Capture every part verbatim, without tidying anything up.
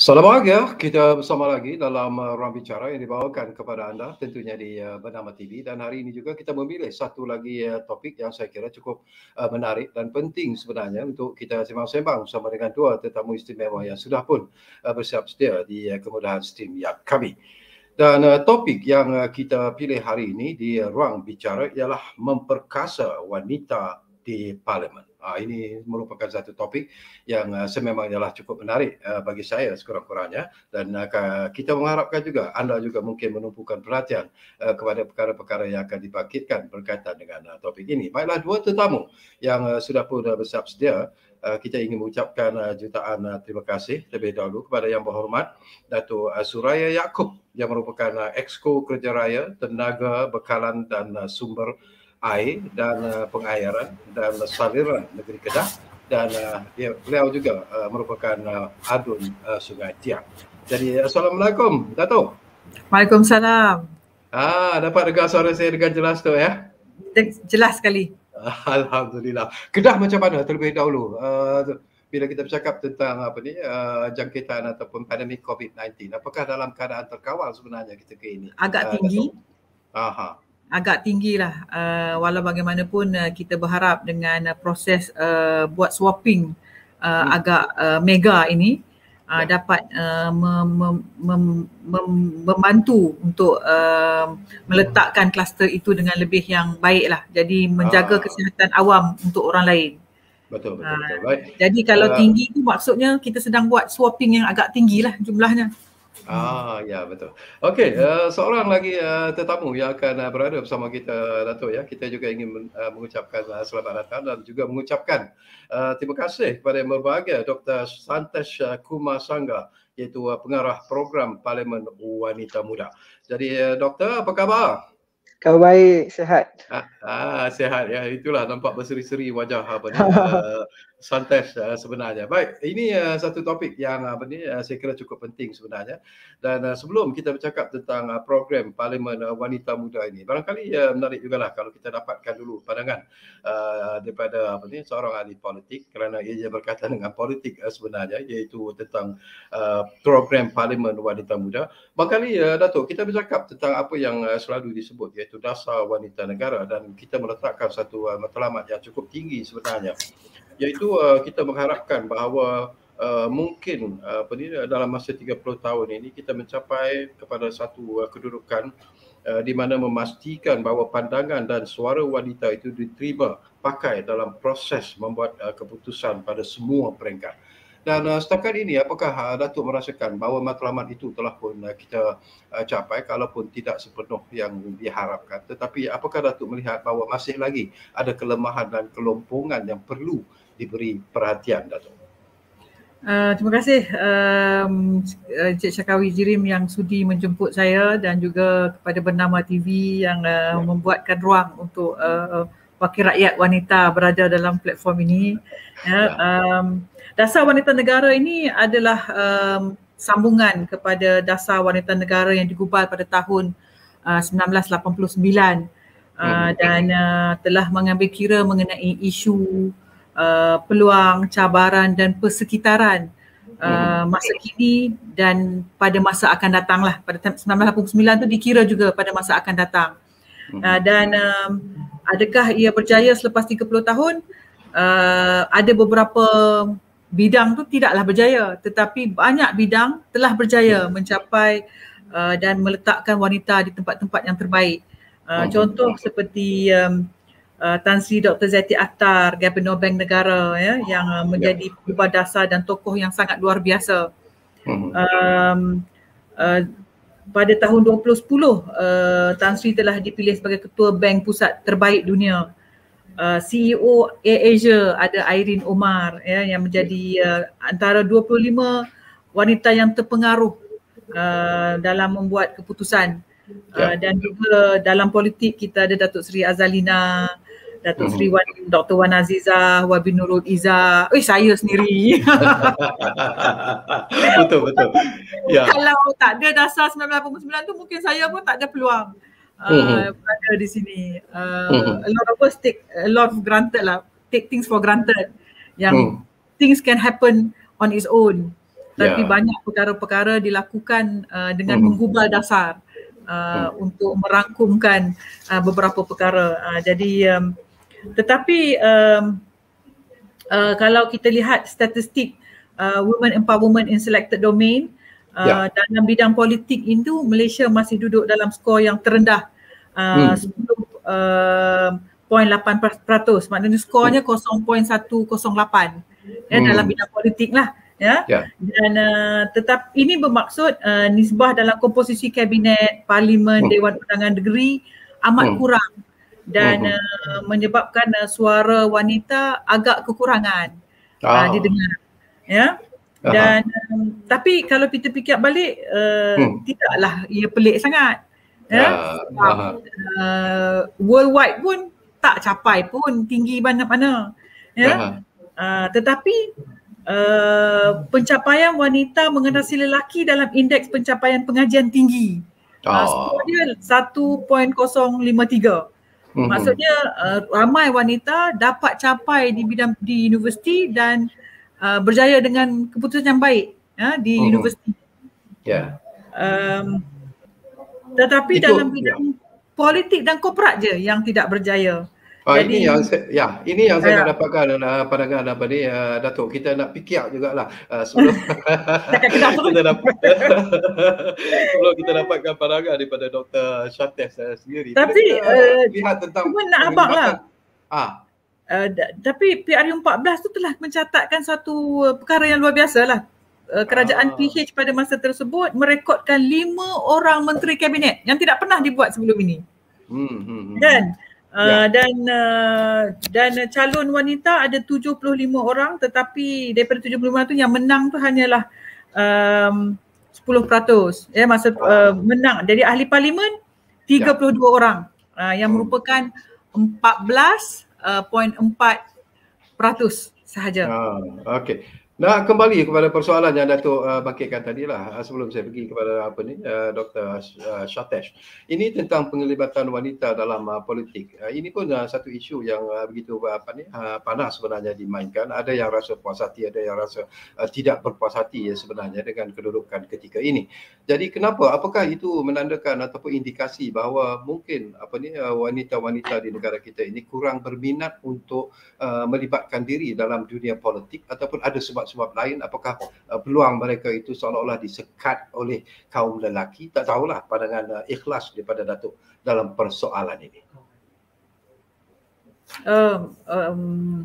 Salam bahagia, kita bersama lagi dalam uh, Ruang Bicara yang dibawakan kepada anda tentunya di uh, Bernama T V, dan hari ini juga kita memilih satu lagi uh, topik yang saya kira cukup uh, menarik dan penting sebenarnya untuk kita sembang-sembang bersama dengan dua tetamu istimewa yang sudah pun uh, bersiap sedia di uh, kemudahan StreamYard kami. Dan uh, topik yang uh, kita pilih hari ini di uh, Ruang Bicara ialah memperkasa wanita di Parlimen. Uh, ini merupakan satu topik yang uh, sememangnya adalah cukup menarik uh, bagi saya sekurang-kurangnya, dan uh, kita mengharapkan juga anda juga mungkin menumpukan perhatian uh, kepada perkara-perkara yang akan dibangkitkan berkaitan dengan uh, topik ini. Baiklah, dua tetamu yang uh, sudah pun uh, bersiap sedia, uh, kita ingin mengucapkan uh, jutaan uh, terima kasih terlebih dahulu kepada Yang Berhormat Dato' uh, Suraya Yaakob yang merupakan uh, Exco Kerja Raya, Tenaga, Bekalan dan uh, Sumber Air dan uh, Pengairan dan Saliran Negeri Kedah, dan uh, dia, beliau juga uh, merupakan uh, adun uh, Sungai Tiang. Jadi Assalamualaikum Dato'. Waalaikumsalam. Ah, dapat dengar suara saya dengan jelas tu ya? Jelas sekali. Alhamdulillah. Kedah macam mana terlebih dahulu? Uh, bila kita bercakap tentang apa ni uh, jangkitan ataupun pandemik COVID sembilan belas, apakah dalam keadaan terkawal sebenarnya ketika ini? Agak tinggi. Uh, Aha. Agak tinggi lah. Uh, walau bagaimanapun uh, kita berharap dengan uh, proses uh, buat swapping uh, hmm. agak uh, mega ini uh, ya. dapat uh, mem, mem, mem, mem, membantu untuk uh, meletakkan kluster itu dengan lebih yang baik lah. Jadi menjaga ah. kesihatan awam untuk orang lain. Betul, betul, uh, betul. Baik. Jadi kalau uh, tinggi tu maksudnya kita sedang buat swapping yang agak tinggi lah jumlahnya. Ah, ya betul. Okey, uh, seorang lagi uh, tetamu yang akan uh, berada bersama kita, Dato' ya. Kita juga ingin uh, mengucapkan uh, selamat datang dan juga mengucapkan uh, terima kasih kepada yang berbahagia Doktor Santesh uh, Kumasanga, iaitu uh, pengarah program Parlimen Wanita Muda. Jadi uh, Doktor, apa khabar? Khabar baik, sihat. Ah, ah, sihat ya. Itulah nampak berseri-seri wajah apa ni uh, Santesh uh, sebenarnya. Baik, ini uh, satu topik yang apa ni uh, saya kira cukup penting sebenarnya. Dan uh, sebelum kita bercakap tentang uh, program Parlimen uh, Wanita Muda ini, barangkali uh, menarik jugalah kalau kita dapatkan dulu pandangan uh, daripada apa ni seorang ahli politik, kerana ia berkaitan dengan politik uh, sebenarnya, iaitu tentang uh, program Parlimen Wanita Muda. Barangkali uh, Dato', kita bercakap tentang apa yang uh, selalu disebut iaitu dasar wanita negara, dan kita meletakkan satu uh, matlamat yang cukup tinggi sebenarnya, iaitu uh, kita mengharapkan bahawa uh, mungkin uh, dalam masa tiga puluh tahun ini kita mencapai kepada satu uh, kedudukan uh, di mana memastikan bahawa pandangan dan suara wanita itu diterima pakai dalam proses membuat uh, keputusan pada semua peringkat. Dan uh, setakat ini, apakah uh, Datuk merasakan bahawa matlamat itu telah pun uh, kita uh, capai, kalaupun tidak sepenuh yang diharapkan, tetapi apakah Datuk melihat bahawa masih lagi ada kelemahan dan kelompongan yang perlu diberi perhatian, Datuk? Uh, terima kasih um, Encik Syakawi Jirim yang sudi menjemput saya, dan juga kepada Bernama T V yang uh, ya. membuatkan ruang untuk uh, wakil rakyat wanita berada dalam platform ini. Ya, um, Dasar Wanita Negara ini adalah um, sambungan kepada Dasar Wanita Negara yang digubal pada tahun uh, sembilan belas lapan puluh sembilan uh, dan uh, telah mengambil kira mengenai isu uh, peluang, cabaran dan persekitaran uh, masa kini dan pada masa akan datang lah. Pada sembilan belas lapan puluh sembilan tu dikira juga pada masa akan datang. Uh, dan um, adakah ia berjaya selepas tiga puluh tahun? Uh, ada beberapa bidang tu tidaklah berjaya, tetapi banyak bidang telah berjaya mencapai uh, dan meletakkan wanita di tempat-tempat yang terbaik. Uh, contoh seperti um, uh, Tan Sri Doktor Zeti Akhtar, Gubernur Bank Negara, ya, yang uh, menjadi pengubah dasar dan tokoh yang sangat luar biasa. Um, uh, pada tahun dua ribu sepuluh, uh, Tan Sri telah dipilih sebagai Ketua Bank Pusat terbaik dunia. Uh, C E O AirAsia ada Irene Omar, ya, yang menjadi uh, antara dua puluh lima wanita yang terpengaruh uh, dalam membuat keputusan. Uh, dan juga dalam politik kita ada Datuk Seri Azalina, Datuk Seri Wan, Doktor Wan Azizah, Wabi Nurul Izzah. Eh, saya sendiri. Betul, betul. Ya. Kalau tak ada dasar sembilan belas lapan puluh sembilan tu mungkin saya pun tak ada peluang Uh, berada di sini. Uh, uh-huh. A lot of us take a lot of granted lah, take things for granted. Yang uh-huh. things can happen on its own. tapi Ya. banyak perkara-perkara dilakukan uh, dengan Mhm. menggubal dasar uh, Hmm. untuk merangkumkan uh, beberapa perkara. Uh, jadi um, tetapi um, uh, kalau kita lihat statistik uh, women empowerment in selected domain, uh, Ya. dalam bidang politik itu Malaysia masih duduk dalam skor yang terendah, uh, Hmm. sepuluh perpuluhan lapan peratus, maknanya skornya kosong perpuluhan satu kosong lapan ya, dalam Hmm. bidang politik lah ya. Ya. Dan uh, tetap ini bermaksud uh, nisbah dalam komposisi kabinet, parlimen, Hmm. Dewan Undangan Negeri amat Hmm. kurang dan Hmm. uh, menyebabkan uh, suara wanita agak kekurangan uh, Ah. didengar ya. Aha. Dan um, tapi kalau kita fikir balik uh, Hmm. tidaklah ia pelik sangat ya. Ah. Sebab Aha. uh, worldwide pun tak capai pun tinggi mana-mana ya. Aha. Uh, tetapi uh, pencapaian wanita mengatasi lelaki dalam indeks pencapaian pengajian tinggi, uh, skor Oh. dia satu perpuluhan kosong lima tiga. Mhm. Maksudnya uh, ramai wanita dapat capai di bidang di universiti dan uh, berjaya dengan keputusan yang baik ya, di Mhm. universiti. Ya. Um, tetapi Itu, dalam ya. bidang politik dan korporat je yang tidak berjaya. Ah, Jadi ini yang saya, ya, ini yang saya ya, nak dapatkan uh, pandangan apa ni uh, Datuk. Kita nak fikir jugalah uh, sebelum cakap kedap terus. kita dapat sebelum kita dapatkan pandangan daripada Doktor Syatesh uh, sendiri. Tapi Kita uh, lihat tentang cuma nak abang lah. Ah. Uh, d- tapi P R U empat belas tu telah mencatatkan satu uh, perkara yang luar biasa lah. Uh, kerajaan Ah. P H pada masa tersebut merekodkan lima orang menteri kabinet yang tidak pernah dibuat sebelum ini. Hmm, hmm, hmm. Dan Uh, Ya. dan uh, dan uh, calon wanita ada tujuh puluh lima orang, tetapi daripada tujuh puluh lima tu yang menang tu hanyalah um, sepuluh peratus ya, masa uh, menang dari ahli parlimen tiga puluh dua orang uh, yang Hmm. merupakan empat belas perpuluhan empat peratus sahaja. Ah, okey. Nak kembali kepada persoalan yang Datuk uh, bangkitkan tadi lah uh, sebelum saya pergi kepada apa ni uh, Doktor Uh, Syatesh. Ini tentang penglibatan wanita dalam uh, politik. Uh, ini pun uh, satu isu yang uh, begitu uh, apa ni uh, panas sebenarnya dimainkan. Ada yang rasa puas hati, ada yang rasa uh, tidak berpuas hati ya, sebenarnya dengan kedudukan ketika ini. Jadi kenapa? Apakah itu menandakan ataupun indikasi bahawa mungkin apa ni uh, wanita-wanita di negara kita ini kurang berminat untuk uh, melibatkan diri dalam dunia politik, ataupun ada sebab-sebab lain? Apakah uh, peluang mereka itu seolah-olah disekat oleh kaum lelaki? Tak tahulah pandangan uh, ikhlas daripada Datuk dalam persoalan ini. Um, um,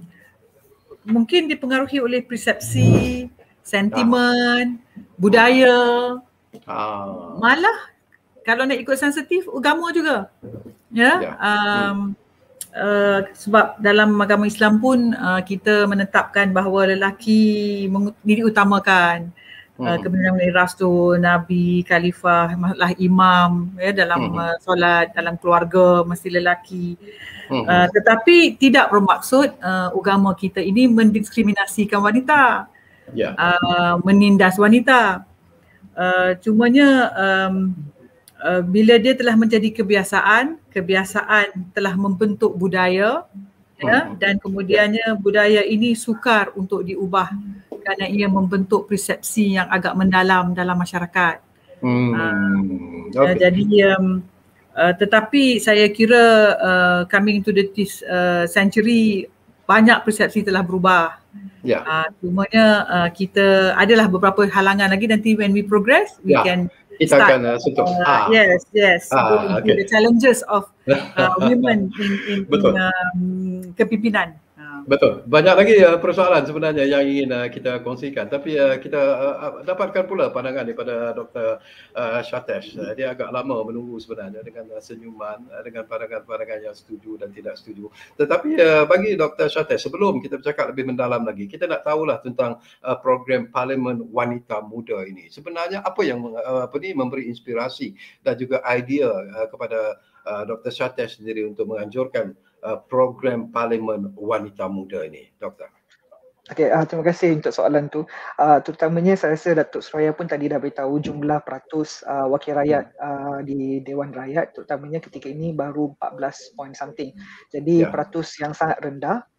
mungkin dipengaruhi oleh persepsi, sentimen, budaya. Ah. Malah kalau nak ikut sensitif, agama juga. Ya. Ya. Um, Uh, sebab dalam agama Islam pun uh, kita menetapkan bahawa lelaki meng- diutamakan. Uh, Hmm. kebenaran mengenai rasul, nabi, khalifah, masalah imam ya, dalam Hmm. uh, solat, dalam keluarga mesti lelaki. Hmm. Uh, tetapi tidak bermaksud uh, agama kita ini mendiskriminasikan wanita, Ya. uh, menindas wanita. Uh, cumanya um, Uh, bila dia telah menjadi kebiasaan, kebiasaan telah membentuk budaya ya, Hmm. dan kemudiannya budaya ini sukar untuk diubah kerana ia membentuk persepsi yang agak mendalam dalam masyarakat. Hmm. Uh, Okay. jadi um, uh, tetapi saya kira uh, coming to the this uh, century banyak persepsi telah berubah. Ya. Uh, cumanya uh, kita adalah beberapa halangan lagi, nanti when we progress we Ya. can Kita start, akan uh, sentuh. uh, Ah. yes, yes, Ah, go into okay. the challenges of uh, women in in, in Betul. um, kepimpinan. Uh. Betul. Banyak lagi uh, persoalan sebenarnya yang ingin uh, kita kongsikan, tapi uh, kita uh, dapatkan pula pandangan daripada Doktor Uh, Syatesh. Uh, dia agak lama menunggu sebenarnya dengan uh, senyuman, uh, dengan pandangan-pandangan yang setuju dan tidak setuju. Tetapi uh, bagi Doktor Syatesh, sebelum kita bercakap lebih mendalam lagi, kita nak tahulah tentang uh, program Parlimen Wanita Muda ini. Sebenarnya apa yang uh, apa ni memberi inspirasi dan juga idea uh, kepada uh, Doktor Syatesh sendiri untuk menganjurkan uh, program Parlimen Wanita Muda ini, Doktor? Okey, uh, terima kasih untuk soalan tu. Uh, terutamanya saya rasa Datuk Suraya pun tadi dah beritahu jumlah peratus uh, wakil rakyat uh, di Dewan Rakyat, terutamanya ketika ini baru empat belas point something. Jadi Ya. peratus yang sangat rendah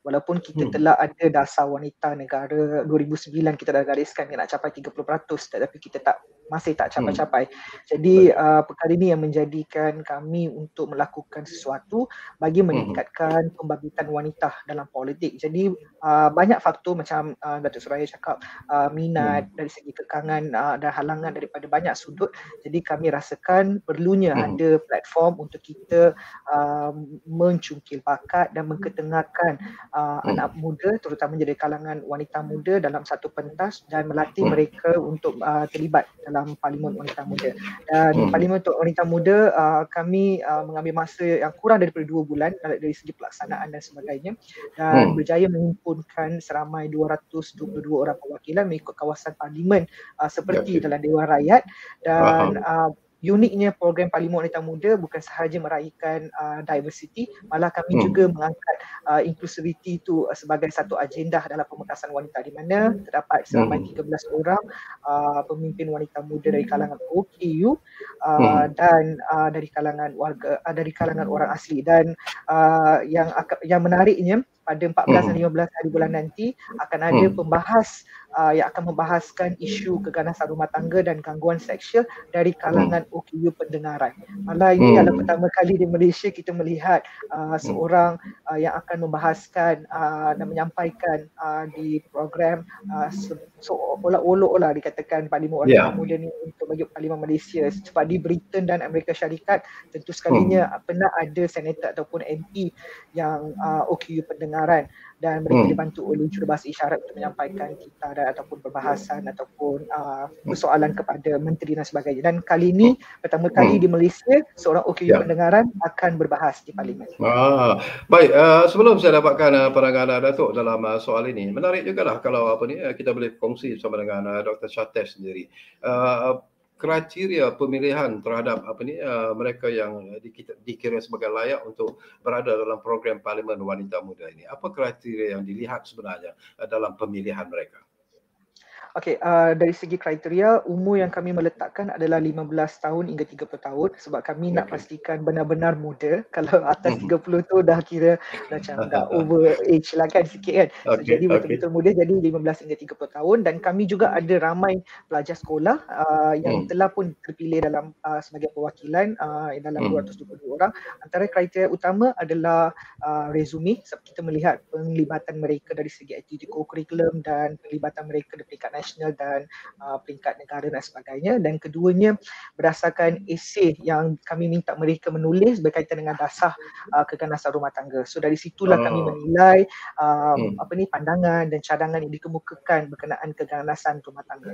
Walaupun kita Hmm. telah ada dasar wanita negara dua ribu sembilan, kita dah gariskan dia nak capai tiga puluh peratus, tetapi kita tak masih tak capai-capai. Jadi uh, perkara ini yang menjadikan kami untuk melakukan sesuatu bagi meningkatkan pembangkitan wanita dalam politik. Jadi uh, banyak faktor macam uh, Datuk Suraya cakap, uh, minat dari segi kekangan uh, dan halangan daripada banyak sudut. Jadi kami rasakan perlunya Hmm. ada platform untuk kita uh, mencungkil bakat dan mengketengahkan uh, Hmm. anak muda, terutama dari kalangan wanita muda dalam satu pentas dan melatih mereka untuk uh, terlibat dalam Parlimen Wanita Muda. Dan Hmm. Parlimen untuk Wanita Muda uh, kami uh, mengambil masa yang kurang daripada dua bulan dari segi pelaksanaan dan sebagainya, dan Hmm. berjaya menghimpunkan seramai dua ratus dua puluh dua orang perwakilan mengikut kawasan parlimen uh, seperti Okay. dalam Dewan Rakyat. Dan Faham. uh, uniknya program Parlimen Wanita Muda bukan sahaja meraihkan uh, diversity, malah kami Hmm. juga mengangkat uh, inclusivity itu uh, sebagai satu agenda dalam pemekasan wanita, di mana terdapat seramai Hmm. tiga belas orang uh, pemimpin wanita muda dari kalangan O K U uh, Hmm. dan uh, dari kalangan warga uh, dari kalangan orang asli. Dan uh, yang yang menariknya, pada empat belas dan lima belas hari bulan nanti akan ada Hmm. pembahas uh, yang akan membahaskan isu keganasan rumah tangga dan gangguan seksual dari kalangan O K U pendengaran. Malah ini Hmm. adalah pertama kali di Malaysia kita melihat uh, seorang uh, yang akan membahaskan uh, dan menyampaikan uh, di program uh, seolah-olah dikatakan Parlimen Wanita Yeah. Muda ni untuk bagi Parlimen Malaysia. Sebab di Britain dan Amerika Syarikat tentu sekalinya hmm. pernah ada senator ataupun M P yang uh, O K U pendengaran, dan mereka Hmm. dibantu oleh jurubahasa isyarat untuk menyampaikan kitaran ataupun perbahasan ataupun uh, persoalan kepada menteri dan sebagainya. Dan kali ini pertama kali Hmm. di Malaysia seorang O K U Ya. pendengaran akan berbahas di parlimen. Ah, baik, uh, sebelum saya dapatkan uh, pandangan uh, Datuk dalam uh, soal ini, menarik jugalah kalau apa ni uh, kita boleh kongsi bersama dengan uh, Doktor Shatesh sendiri. Uh, kriteria pemilihan terhadap apa ni uh, mereka yang dikira, dikira sebagai layak untuk berada dalam program Parlimen Wanita Muda ini. Apa kriteria yang dilihat sebenarnya uh, dalam pemilihan mereka? Okey, uh, dari segi kriteria, umur yang kami meletakkan adalah lima belas tahun hingga tiga puluh tahun, sebab kami okay. nak pastikan benar-benar muda. Kalau atas tiga puluh tu dah kira macam dah over age lah kan sikit kan. So, okay, jadi betul-betul okay. muda, jadi lima belas hingga tiga puluh tahun. Dan kami juga ada ramai pelajar sekolah uh, yang hmm. telah pun terpilih dalam uh, sebagai perwakilan uh, dalam hmm. dua ratus dua puluh dua orang. Antara kriteria utama adalah uh, resume, sebab kita melihat penglibatan mereka dari segi aktiviti kurikulum dan penglibatan mereka di peringkat nasional dan uh, peringkat negara dan sebagainya. Dan keduanya berdasarkan esei yang kami minta mereka menulis berkaitan dengan dasar uh, keganasan rumah tangga. So dari situlah oh. kami menilai um, hmm. apa ni pandangan dan cadangan yang dikemukakan berkenaan keganasan rumah tangga.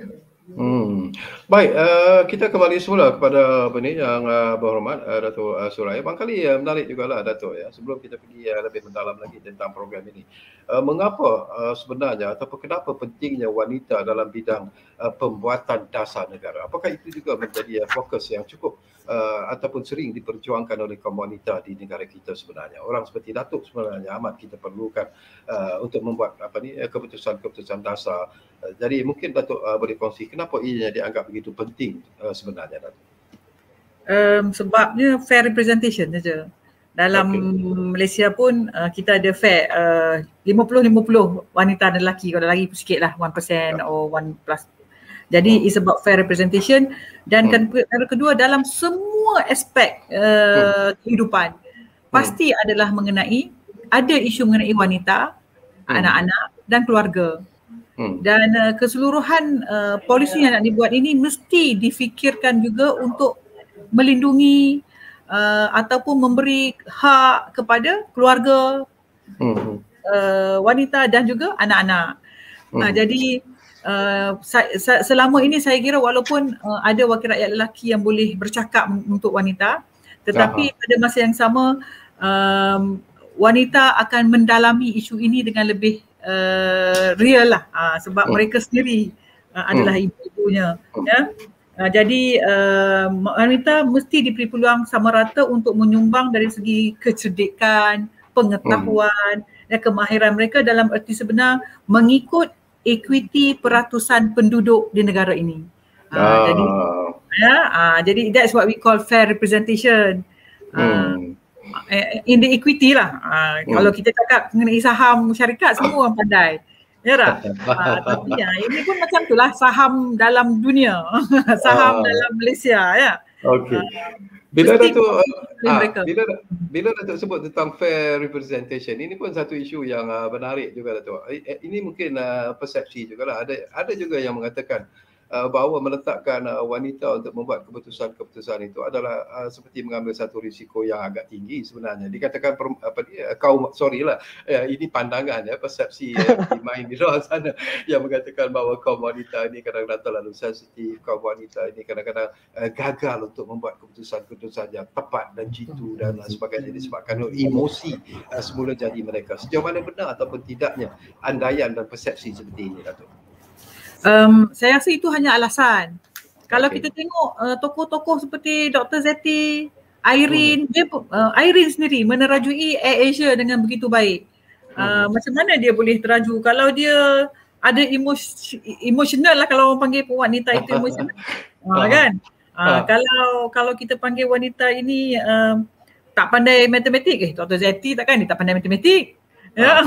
Hmm. Baik, uh, kita kembali semula kepada apa ni yang uh, berhormat uh, Datuk uh, Suraya. Barangkali uh, menarik jugalah Datuk ya, sebelum kita pergi uh, lebih mendalam lagi tentang program ini. Uh, mengapa uh, sebenarnya ataupun kenapa pentingnya wanita dalam bidang uh, pembuatan dasar negara? Apakah itu juga menjadi uh, fokus yang cukup uh, ataupun sering diperjuangkan oleh kaum wanita di negara kita sebenarnya? Orang seperti Datuk sebenarnya amat kita perlukan uh, untuk membuat apa ni uh, keputusan-keputusan dasar. Uh, jadi mungkin Datuk uh, boleh kongsi kenapa ia dianggap begitu penting uh, sebenarnya, Datuk? Um, sebabnya fair representation saja. Dalam okay. Malaysia pun uh, kita ada fair uh, lima puluh lima puluh wanita dan lelaki, kalau lagi sikit lah one percent or one plus. Jadi oh. it's about fair representation. Dan hmm. kan, kedua, dalam semua aspek uh, hmm. kehidupan hmm. pasti adalah mengenai, ada isu mengenai wanita, hmm. anak-anak dan keluarga. Hmm. Dan uh, keseluruhan uh, polisi yang nak dibuat ini mesti difikirkan juga untuk melindungi Uh, ataupun memberi hak kepada keluarga, hmm. uh, wanita dan juga anak-anak. Hmm. Uh, jadi uh, sa- sa- selama ini saya kira walaupun uh, ada wakil rakyat lelaki yang boleh bercakap untuk wanita, tetapi Aha. pada masa yang sama um, wanita akan mendalami isu ini dengan lebih uh, real lah, uh, sebab hmm. mereka sendiri uh, adalah hmm. ibu-ibunya. Hmm. Ya. Uh, jadi uh, wanita mesti diberi peluang sama rata untuk menyumbang dari segi kecerdikan, pengetahuan hmm. dan kemahiran mereka dalam erti sebenar mengikut equity peratusan penduduk di negara ini. Uh, ah. Jadi, ya, uh, jadi that's what we call fair representation. Uh, hmm. in the equity lah. Uh, hmm. Kalau kita cakap mengenai saham syarikat, semua orang pandai. Ya tak? Uh, tapi ya, ini pun macam itulah saham dalam dunia, saham uh. dalam Malaysia ya. Okey. Uh, bila Datuk uh, bila bila Datuk sebut tentang fair representation, ini pun satu isu yang uh, menarik juga Datuk. Ini mungkin uh, persepsi jugalah. Ada ada juga yang mengatakan Uh, bahawa meletakkan uh, wanita untuk membuat keputusan-keputusan itu adalah uh, seperti mengambil satu risiko yang agak tinggi sebenarnya. Dikatakan per, apa dia kaum sorry lah uh, ini pandangan ya, persepsi yang dimain di luar sana yang mengatakan bahawa kaum wanita ini kadang-kadang terlalu sensitif, kaum wanita ini kadang-kadang uh, gagal untuk membuat keputusan-keputusan yang tepat dan jitu dan uh, sebagainya disebabkan emosi uh, semula jadi mereka. Sejauh mana benar ataupun tidaknya andaian dan persepsi seperti ini Datuk? Um, saya rasa itu hanya alasan. Kalau okay. kita tengok uh, tokoh-tokoh seperti Doktor Zeti, Irene, hmm. dia uh, Irene sendiri menerajui AirAsia dengan begitu baik. Uh, hmm. Macam mana dia boleh teraju kalau dia ada emosi, emosional lah, kalau orang panggil wanita itu emosional. uh, kan? Uh, kalau kalau kita panggil wanita ini uh, tak pandai matematik, eh Doktor Zeti takkan dia tak pandai matematik. Ya.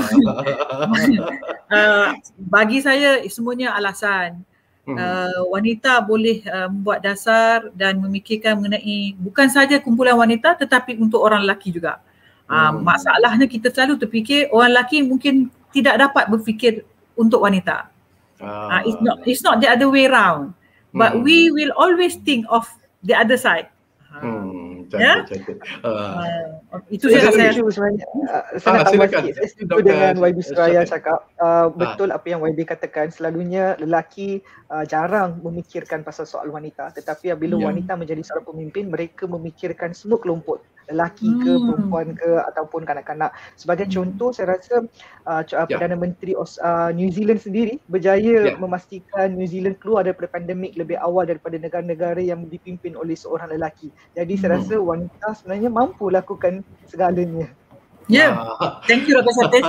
uh, bagi saya semuanya alasan. Uh, wanita boleh uh, membuat dasar dan memikirkan mengenai bukan saja kumpulan wanita tetapi untuk orang lelaki juga. Uh, hmm. Masalahnya kita selalu terfikir orang lelaki mungkin tidak dapat berfikir untuk wanita. Uh, it's not it's not the other way round. But hmm. we will always think of the other side. Hmm, cantik, ya? cantik. Uh, uh, itu saya rasa sebenarnya. Uh, saya nak tambah sikit. Saya setuju dengan Y B Suraya cakap. Uh, betul ah. apa yang Y B katakan. Selalunya lelaki uh, jarang memikirkan pasal soal wanita. Tetapi bila yeah. wanita menjadi seorang pemimpin, mereka memikirkan semua kelompok. Lelaki ke, hmm. perempuan ke, ataupun kanak-kanak. Sebagai hmm. contoh, saya rasa uh, yeah. Perdana Menteri uh, New Zealand sendiri berjaya yeah. memastikan New Zealand keluar daripada pandemik lebih awal daripada negara-negara yang dipimpin oleh seorang lelaki. Jadi saya rasa wanita sebenarnya mampu lakukan segalanya. Ya, yeah. Thank you Doktor Satis.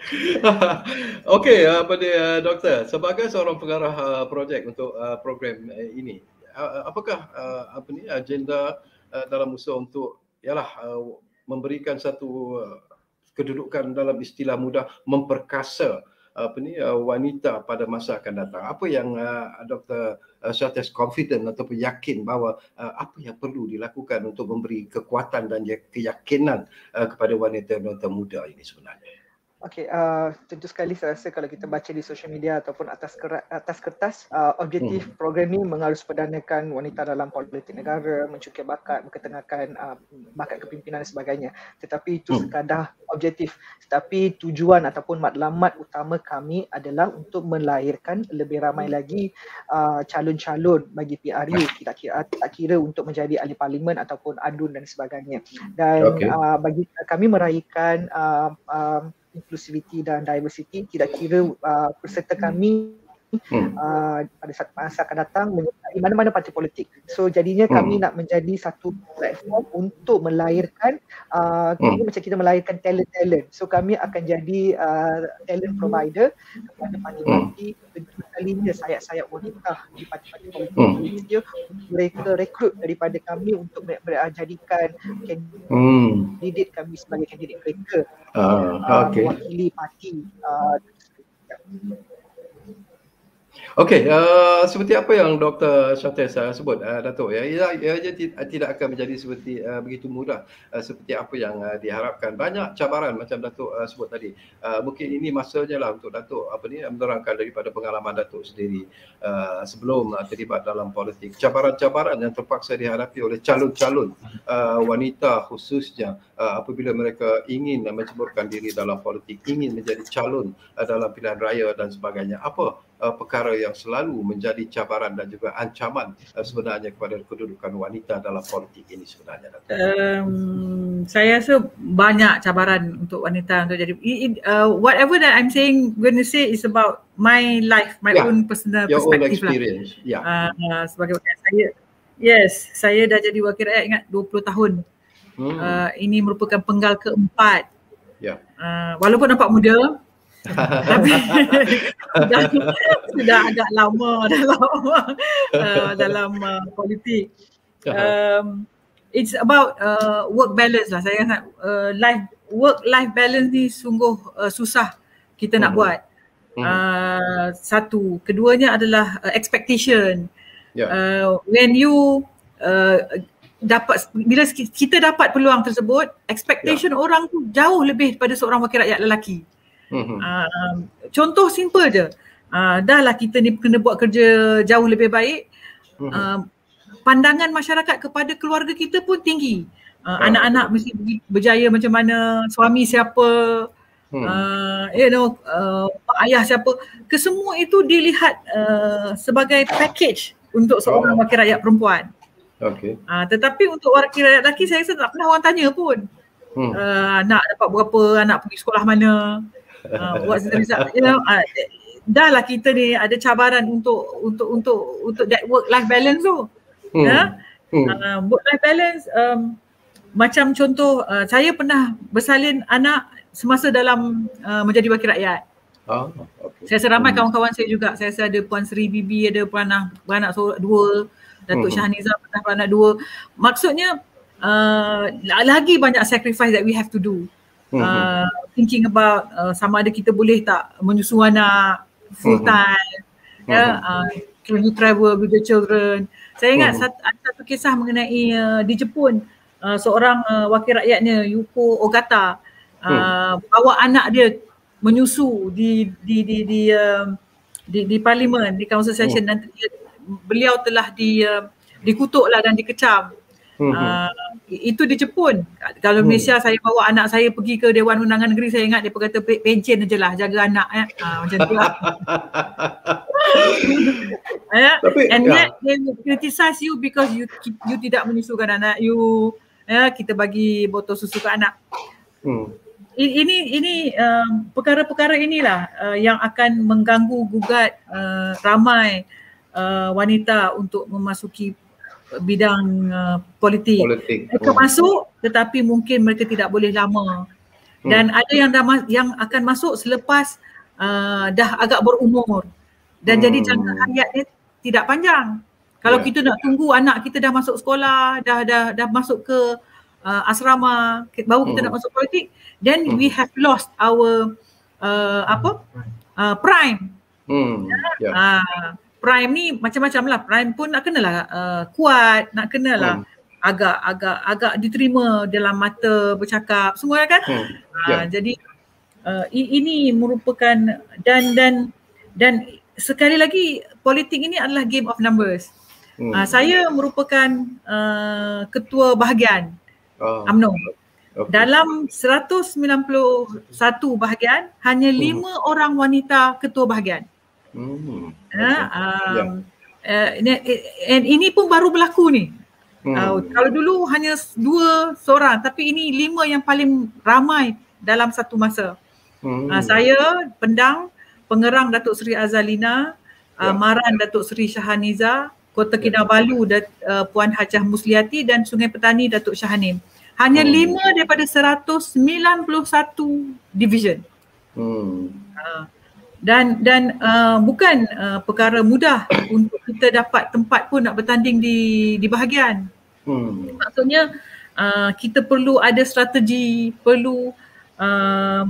Okey, uh, pada uh, Doktor, sebagai seorang pengarah uh, projek untuk uh, program uh, ini, uh, apakah uh, apa ni agenda uh, dalam usaha untuk ialah uh, memberikan satu uh, kedudukan dalam istilah mudah memperkasa apa ni uh, wanita pada masa akan datang. Apa yang uh, Doktor uh, Satis confident ataupun yakin bahawa uh, apa yang perlu dilakukan untuk memberi kekuatan dan keyakinan uh, kepada wanita-wanita muda ini sebenarnya? Okey, uh, tentu sekali saya rasa kalau kita baca di social media ataupun atas kerat, atas kertas, uh, objektif hmm. program ini mengharus perdanakan wanita dalam politik negara, mencukir bakat, berketengahkan uh, bakat kepimpinan dan sebagainya. Tetapi itu hmm. sekadar objektif. Tetapi tujuan ataupun matlamat utama kami adalah untuk melahirkan lebih ramai lagi uh, calon-calon bagi P R U, tak kira, tak kira untuk menjadi ahli parlimen ataupun adun dan sebagainya. Dan okay. uh, bagi kami meraihkan uh, uh, inclusivity dan diversity, tidak kira uh, peserta kami hmm. uh, pada saat masa akan datang menyertai mana-mana parti politik. So jadinya kami hmm. nak menjadi satu platform untuk melahirkan uh, hmm. macam kita melahirkan talent-talent. So kami akan jadi uh, talent provider kepada parti-parti, tentu kalinya sayap-sayap wanita di parti-parti politik Malaysia hmm. mereka rekrut daripada kami untuk menjadikan kandidat hmm. kami sebagai kandidat mereka uh, okay. uh, mewakili parti. Uh, Okey, uh, seperti apa yang Doktor Satis uh, sebut, uh, Datuk, ya, ia, ia, ia tidak akan menjadi seperti uh, begitu mudah uh, seperti apa yang uh, diharapkan. Banyak cabaran macam Datuk uh, sebut tadi. Uh, mungkin ini masanya lah untuk Datuk apa ni menerangkan daripada pengalaman Datuk sendiri uh, sebelum uh, terlibat dalam politik. Cabaran-cabaran yang terpaksa dihadapi oleh calon-calon uh, wanita khususnya uh, apabila mereka ingin uh, menceburkan diri dalam politik, ingin menjadi calon uh, dalam pilihan raya dan sebagainya. Apa Uh, perkara yang selalu menjadi cabaran dan juga ancaman uh, sebenarnya kepada kedudukan wanita dalam politik ini sebenarnya? Um, saya rasa banyak cabaran untuk wanita untuk jadi it, uh, whatever that I'm saying going to say is about my life, my yeah. own personal Your perspective own experience. lah. Yeah. Uh, uh, sebagai wakil saya, yes, saya dah jadi wakil rakyat ingat dua puluh tahun. Hmm. Uh, ini merupakan penggal keempat. Yeah. Uh, walaupun nampak muda. Tapi sudah, sudah agak lama dalam uh, dalam uh, politik. Um, it's about uh, work balance lah. Saya ingat uh, life work life balance ni sungguh uh, susah kita nak buat. Uh, satu, keduanya adalah uh, expectation. Yeah. Uh, when you uh, dapat, bila kita dapat peluang tersebut, expectation yeah. orang tu jauh lebih daripada seorang wakil rakyat lelaki. Mm-hmm. Uh, contoh simple je, uh, dah lah kita ni kena buat kerja jauh lebih baik. Mm-hmm. Uh, pandangan masyarakat kepada keluarga kita pun tinggi. Uh, oh. Anak-anak mesti berjaya macam mana, suami siapa, hmm. uh, you know, uh, ayah siapa. Kesemua itu dilihat uh, sebagai package untuk seorang oh. wakil rakyat perempuan. Okay. Uh, tetapi untuk wakil rakyat lelaki, saya rasa tak pernah orang tanya pun. Hmm. Uh, anak dapat berapa, anak pergi sekolah mana, uh, what's the result, you know. Uh, dah lah kita ni ada cabaran untuk untuk untuk untuk that work life balance tu. Hmm. Ya? Hmm. Uh, work life balance, um, macam contoh uh, saya pernah bersalin anak semasa dalam uh, menjadi wakil rakyat. Oh, okay. Saya rasa ramai hmm. kawan-kawan saya juga. Saya rasa ada Puan Sri Bibi, ada pernah beranak dua, Datuk hmm. Shahniza pernah beranak dua. Maksudnya uh, lagi banyak sacrifice that we have to do. Hmm. Uh, thinking about uh, sama ada kita boleh tak menyusu anak full time. Hmm. Ya, uh, can you travel with the children? Saya ingat hmm. satu, ada satu kisah mengenai uh, di Jepun, uh, seorang uh, wakil rakyatnya, Yuko Ogata, uh, hmm. bawa anak dia menyusu di di di di uh, di, di parlimen, di council session, hmm. dan dia, beliau telah di uh, dikutuklah dan dikecam. Hmm. Uh, itu di Jepun. Kalau hmm. Malaysia, saya bawa anak saya pergi ke Dewan Undangan Negeri, saya ingat dia kata pencen je lah, jaga anak ya. Uh, macam tu lah. Yeah. Tapi, and yet ya. They will criticize you because you you tidak menyusukan anak you. Ya, kita bagi botol susu ke anak. Hmm. Ini ini um, perkara-perkara inilah uh, yang akan mengganggu gugat uh, ramai uh, wanita untuk memasuki bidang uh, politik. politik. Mereka hmm. masuk, tetapi mungkin mereka tidak boleh lama. Dan hmm. ada yang dah yang akan masuk selepas uh, dah agak berumur. Dan hmm. jadi jangka hayatnya tidak panjang. Kalau yeah. kita nak tunggu anak kita dah masuk sekolah, dah dah dah masuk ke uh, asrama, baru kita hmm. nak masuk politik, then hmm. we have lost our uh, apa? Uh, prime. Hmm. Yeah. Uh, prime ni macam-macam lah. Prime pun nak kenalah uh, kuat, nak kenalah hmm. agak agak agak diterima dalam mata bercakap semua kan. Hmm. Yeah. Uh, jadi uh, ini merupakan dan dan dan sekali lagi, politik ini adalah game of numbers. Hmm. Uh, saya merupakan uh, ketua bahagian oh. U M N O. Okay. Dalam seratus sembilan puluh satu bahagian, hanya lima hmm. orang wanita ketua bahagian. Hmm. Uh, um, yeah. uh, and ini pun baru berlaku ni. Hmm. Uh, kalau dulu hanya dua seorang, tapi ini lima yang paling ramai dalam satu masa. Hmm. Uh, saya pendang Pengerang Datuk Seri Azalina, ya. uh, Maran Datuk Seri Shahaniza, Kota Kinabalu dat, uh, Puan Hajah Musliati, dan Sungai Petani Datuk Syahanim. Hanya hmm. lima daripada seratus sembilan puluh satu division. Hmm. Uh, dan dan uh, bukan uh, perkara mudah untuk kita dapat tempat pun nak bertanding di di bahagian. Hmm. Maksudnya uh, kita perlu ada strategi, perlu um,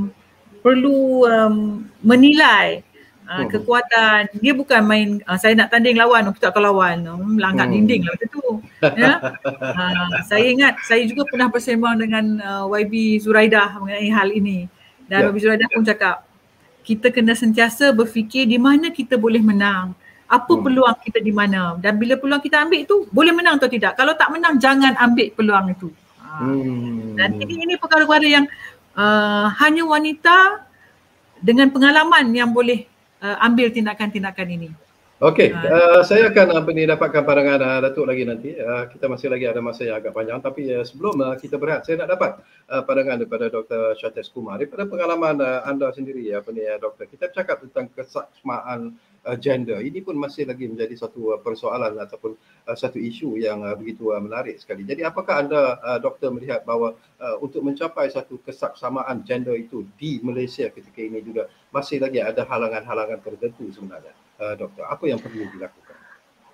perlu um, menilai uh, hmm. kekuatan. Dia bukan main uh, saya nak tanding lawan, kita akan lawan, um, langgar hmm. dinding lah macam tu. Ya? uh, saya ingat saya juga pernah bersembang dengan uh, Y B Zuraidah mengenai hal ini. Dan yeah. Y B Zuraidah pun cakap, kita kena sentiasa berfikir di mana kita boleh menang. Apa hmm. peluang kita di mana. Dan bila peluang kita ambil tu, boleh menang atau tidak. Kalau tak menang, jangan ambil peluang itu. Uh, hmm. Dan ini, ini perkara-perkara yang Uh, hanya wanita dengan pengalaman yang boleh uh, ambil tindakan-tindakan ini. Okey, uh, uh, saya akan apa ni dapatkan pandangan uh, Datuk lagi nanti. Uh, kita masih lagi ada masa yang agak panjang, tapi uh, sebelum uh, kita berehat, saya nak dapat uh, pandangan daripada Doktor Syatesh Kumar daripada pengalaman uh, anda sendiri, apa ni uh, Doktor. Kita bercakap tentang kesamaan uh, gender. Ini pun masih lagi menjadi satu uh, persoalan ataupun uh, satu isu yang uh, begitu uh, menarik sekali. Jadi apakah anda uh, Doktor melihat bahawa uh, untuk mencapai satu kesaksamaan gender itu di Malaysia ketika ini juga masih lagi ada halangan-halangan tertentu sebenarnya, uh, Doktor? Apa yang perlu dilakukan?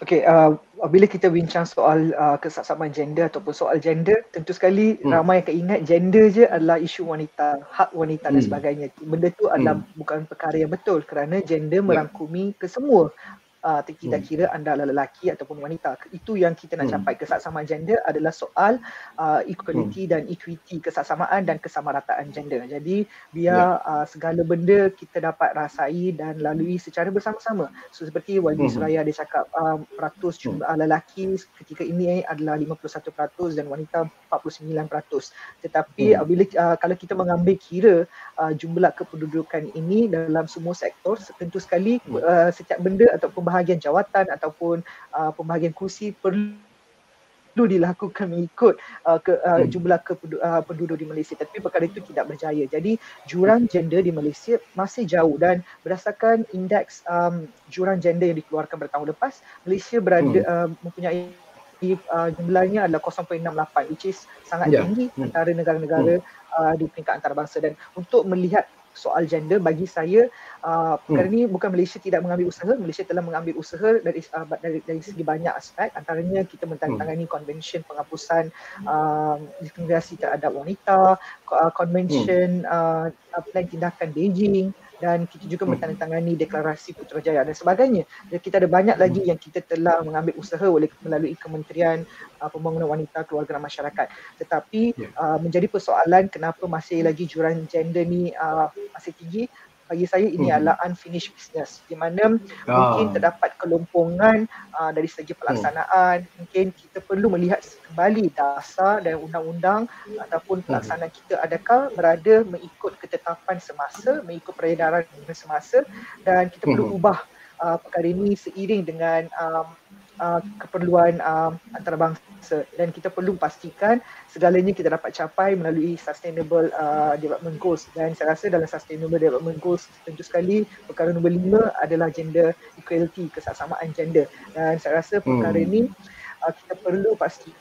Okey, uh, bila kita bincang soal uh, kesaksamaan gender ataupun soal gender, tentu sekali Hmm. ramai akan ingat gender je adalah isu wanita, hak wanita dan Hmm. sebagainya. Benda tu adalah Hmm. bukan perkara yang betul kerana gender Ya. merangkumi kesemua. Uh, tidak Hmm. kira anda adalah lelaki ataupun wanita. Itu yang kita nak Hmm. capai. Kesaksamaan gender adalah soal uh, Hmm. equality dan equity, kesaksamaan dan kesamarataan gender. Jadi Ya. biar uh, segala benda kita dapat rasai dan lalui secara bersama-sama. So seperti Walidi Hmm. Suraya dia cakap, um, peratus Hmm. jumlah lelaki ketika ini adalah lima puluh satu peratus dan wanita empat puluh sembilan peratus. Tetapi Hmm. bila uh, kalau kita mengambil kira uh, jumlah kependudukan ini dalam semua sektor, tentu sekali Hmm. uh, setiap benda ataupun bahagian jawatan ataupun uh, pembahagian kursi perlu perlu dilakukan mengikut uh, ke, uh, Hmm. jumlah kependu, uh, penduduk di Malaysia, tapi perkara itu tidak berjaya. Jadi jurang gender di Malaysia masih jauh dan berdasarkan indeks um, jurang gender yang dikeluarkan pada tahun lepas, Malaysia berada Hmm. uh, mempunyai uh, jumlahnya adalah kosong perpuluhan enam lapan, which is sangat Ya. tinggi Hmm. antara negara-negara Hmm. uh, di peringkat antarabangsa. Dan untuk melihat soal gender, bagi saya uh, perkara Hmm. ini bukan Malaysia tidak mengambil usaha, Malaysia telah mengambil usaha dari uh, dari, dari segi banyak aspek, antaranya kita Hmm. mentandatangani konvensyen penghapusan uh, diskriminasi terhadap wanita, uh, konvensyen uh, plan tindakan Beijing, dan kita juga Hmm. mentandatangani deklarasi Putrajaya dan sebagainya. Dan kita ada banyak lagi yang kita telah mengambil usaha oleh melalui Kementerian uh, Pembangunan Wanita, Keluarga dan Masyarakat. Tetapi Ya. uh, menjadi persoalan kenapa masih lagi jurang gender ni uh, masih tinggi. Bagi saya ini Hmm. adalah unfinished business, di mana mungkin Ah. terdapat kelompongan uh, dari segi pelaksanaan. Mungkin kita perlu melihat kembali dasar dan undang-undang ataupun pelaksanaan kita adakah berada mengikut ketetapan semasa, mengikut peredaran semasa, dan kita perlu Hmm. ubah uh, perkara ini seiring dengan um, uh, keperluan um, antarabangsa, dan kita perlu pastikan segalanya kita dapat capai melalui sustainable uh, development goals. Dan saya rasa dalam sustainable development goals tentu sekali perkara nombor lima adalah gender equality, kesaksamaan gender, dan saya rasa perkara Hmm. ini uh, kita perlu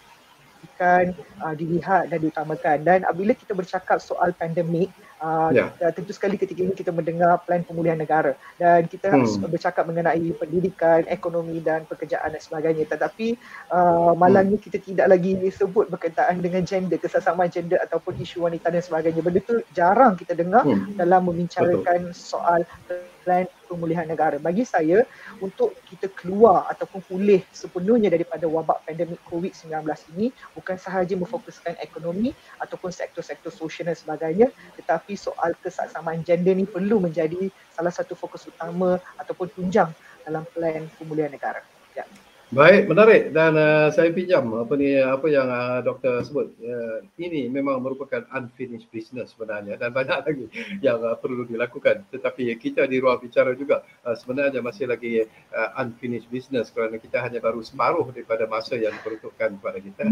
pastikan uh, dilihat dan diutamakan. Dan apabila kita bercakap soal pandemik, uh, Ya. tentu sekali ketika ini kita mendengar plan pemulihan negara dan kita Hmm. bercakap mengenai pendidikan, ekonomi dan pekerjaan dan sebagainya. Tetapi uh, malangnya kita tidak lagi sebut berkaitan dengan gender, kesaksamaan gender ataupun isu wanita dan sebagainya. Benda itu jarang kita dengar Hmm. dalam Betul. membicarakan soal plan pemulihan negara. Bagi saya, untuk kita keluar ataupun pulih sepenuhnya daripada wabak pandemik covid sembilan belas ini, bukan sahaja memfokuskan ekonomi ataupun sektor-sektor sosial dan sebagainya, tetapi soal kesaksamaan gender ni perlu menjadi salah satu fokus utama ataupun tunjang dalam plan pemulihan negara. Ya. Baik, menarik, dan uh, saya pinjam apa ni apa yang uh, doktor sebut. Uh, ini memang merupakan unfinished business sebenarnya, dan banyak lagi yang uh, perlu dilakukan. Tetapi kita di ruang bicara juga uh, sebenarnya masih lagi uh, unfinished business kerana kita hanya baru separuh daripada masa yang diperuntukkan kepada kita.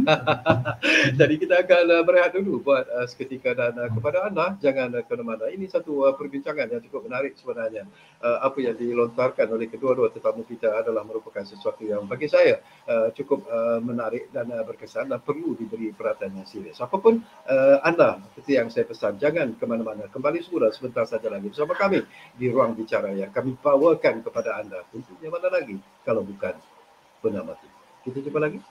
Jadi kita akan uh, berehat dulu buat uh, seketika, dan uh, kepada anda jangan uh, ke mana-mana. Ini satu uh, perbincangan yang cukup menarik sebenarnya. Uh, apa yang dilontarkan oleh kedua-dua tetamu kita adalah merupakan sesuatu yang bagi saya uh, cukup uh, menarik dan uh, berkesan dan perlu diberi perhatian yang serius. Apapun uh, anda, seperti yang saya pesan, jangan ke mana-mana. Kembali semula sebentar saja lagi bersama kami di ruang bicara yang kami bawakan kepada anda. Tentunya mana lagi kalau bukan Bernama T V. Kita jumpa lagi.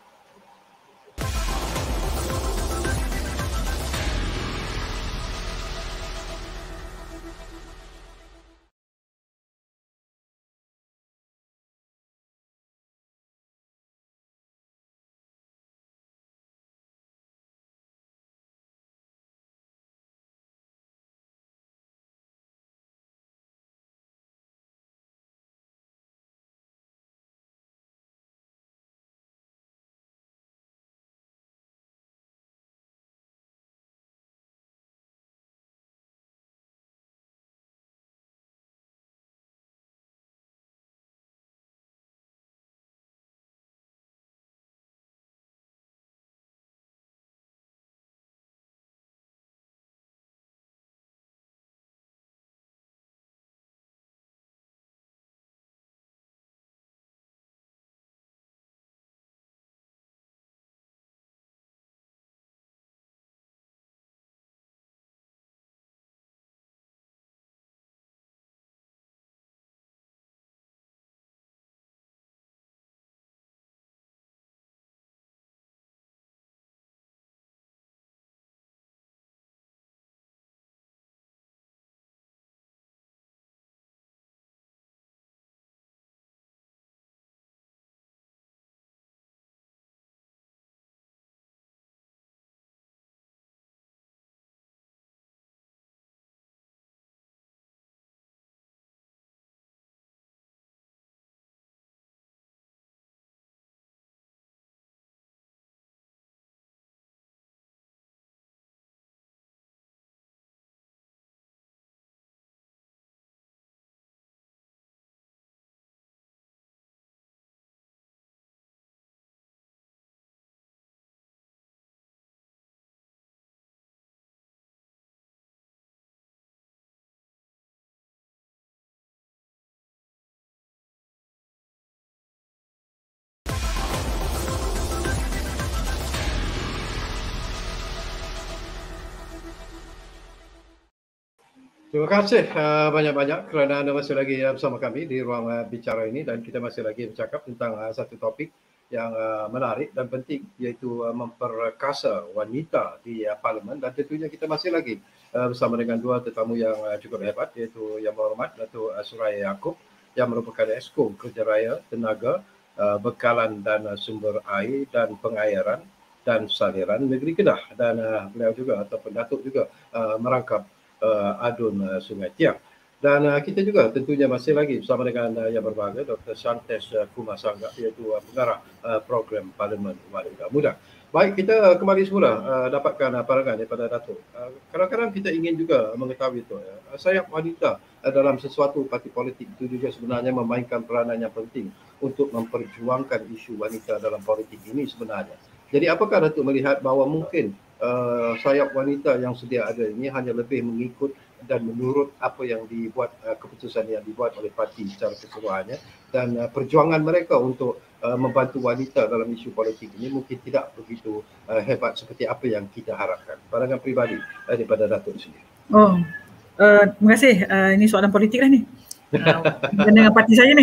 Terima kasih uh, banyak-banyak kerana anda masih lagi uh, bersama kami di ruang uh, bicara ini, dan kita masih lagi bercakap tentang uh, satu topik yang uh, menarik dan penting, iaitu uh, memperkasa wanita di uh, Parlimen. Dan tentunya kita masih lagi uh, bersama dengan dua tetamu yang uh, cukup hebat, iaitu Yang Berhormat Datuk uh, Suraya Yaakob yang merupakan Exco Kerja Raya, Tenaga, uh, Bekalan dan uh, Sumber Air dan Pengairan dan Saliran Negeri Kedah, dan uh, beliau juga ataupun Datuk juga uh, merangkap Uh, adun uh, Sungai Tiang. Dan uh, kita juga tentunya masih lagi bersama dengan uh, yang berbahagia Doktor Shantes uh, Kumasangga, iaitu uh, pengarah uh, program Parlimen Wanita Muda. Baik, kita uh, kembali semula uh, dapatkan uh, pandangan daripada Datuk. Uh, kadang-kadang kita ingin juga mengetahui itu, uh, sayap wanita uh, dalam sesuatu parti politik itu juga sebenarnya memainkan peranan yang penting untuk memperjuangkan isu wanita dalam politik ini sebenarnya. Jadi apakah Datuk melihat bahawa mungkin Uh, sayap wanita yang sedia ada ini hanya lebih mengikut dan menurut apa yang dibuat, uh, keputusan yang dibuat oleh parti secara keseluruhannya, dan uh, perjuangan mereka untuk uh, membantu wanita dalam isu politik ini mungkin tidak begitu uh, hebat seperti apa yang kita harapkan. Pandangan peribadi uh, daripada Datuk sendiri. Oh, uh, terima kasih. Uh, ini soalan politik lah ni. Uh, dengan parti saya ni.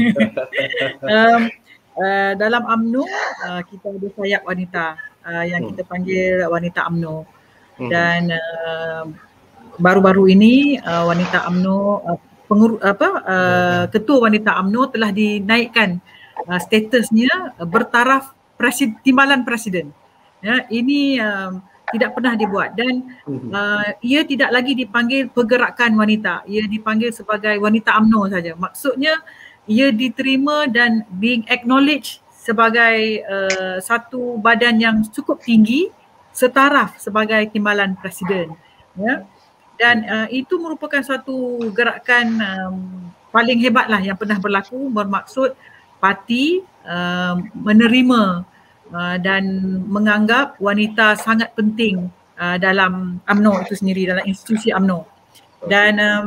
um, uh, dalam U M N O uh, kita ada sayap wanita. Uh, yang kita panggil wanita U M N O, dan uh, baru-baru ini uh, wanita U M N O uh, pengur, apa uh, ketua wanita U M N O telah dinaikkan uh, statusnya uh, bertaraf presiden, timbalan presiden. Ya, ini uh, tidak pernah dibuat, dan uh, ia tidak lagi dipanggil pergerakan wanita, ia dipanggil sebagai wanita U M N O saja. Maksudnya ia diterima dan being acknowledged sebagai uh, satu badan yang cukup tinggi setaraf sebagai timbalan presiden, ya. Dan uh, itu merupakan satu gerakan um, paling hebatlah yang pernah berlaku, bermaksud parti uh, menerima uh, dan menganggap wanita sangat penting uh, dalam U M N O itu sendiri, dalam institusi U M N O. Dan um,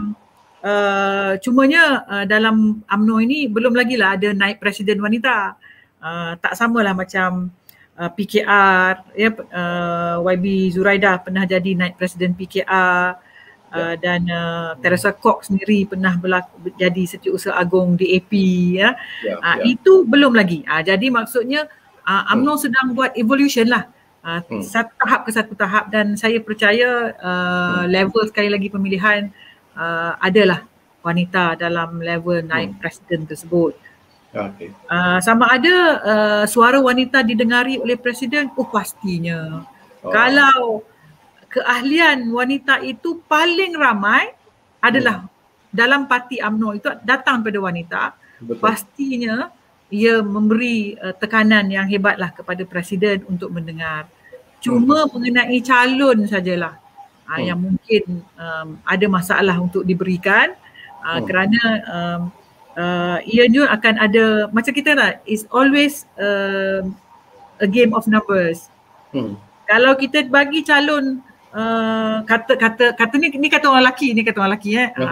uh, cumanya uh, dalam U M N O ini belum lagi lah ada naib presiden wanita. Uh, tak samalah macam uh, P K R, ya, uh, Y B Zuraida pernah jadi naib presiden P K R, uh, dan uh, Teresa Kok sendiri pernah berlaku, jadi Setiausaha Agung D A P, ya. Yeah, uh, yeah. Itu belum lagi. Uh, jadi maksudnya uh, U M N O hmm. sedang buat evolution lah, uh, hmm. satu tahap ke satu tahap, dan saya percaya uh, hmm. level sekali lagi pemilihan uh, adalah wanita dalam level naib hmm. presiden tersebut. Okay. Uh, sama ada uh, suara wanita didengari oleh presiden, oh pastinya. Oh. Kalau keahlian wanita itu paling ramai adalah hmm. dalam parti U M N O itu datang pada wanita, betul. Pastinya ia memberi uh, tekanan yang hebatlah kepada presiden untuk mendengar. Cuma hmm. mengenai calon sajalah uh, hmm. yang mungkin um, ada masalah untuk diberikan, uh, hmm. kerana um, Uh, ianya akan ada, macam kita lah, is always uh, a game of numbers. Hmm. Kalau kita bagi calon uh, kata kata kata ni ni kata orang lelaki, ni kata orang lelaki eh. Uh,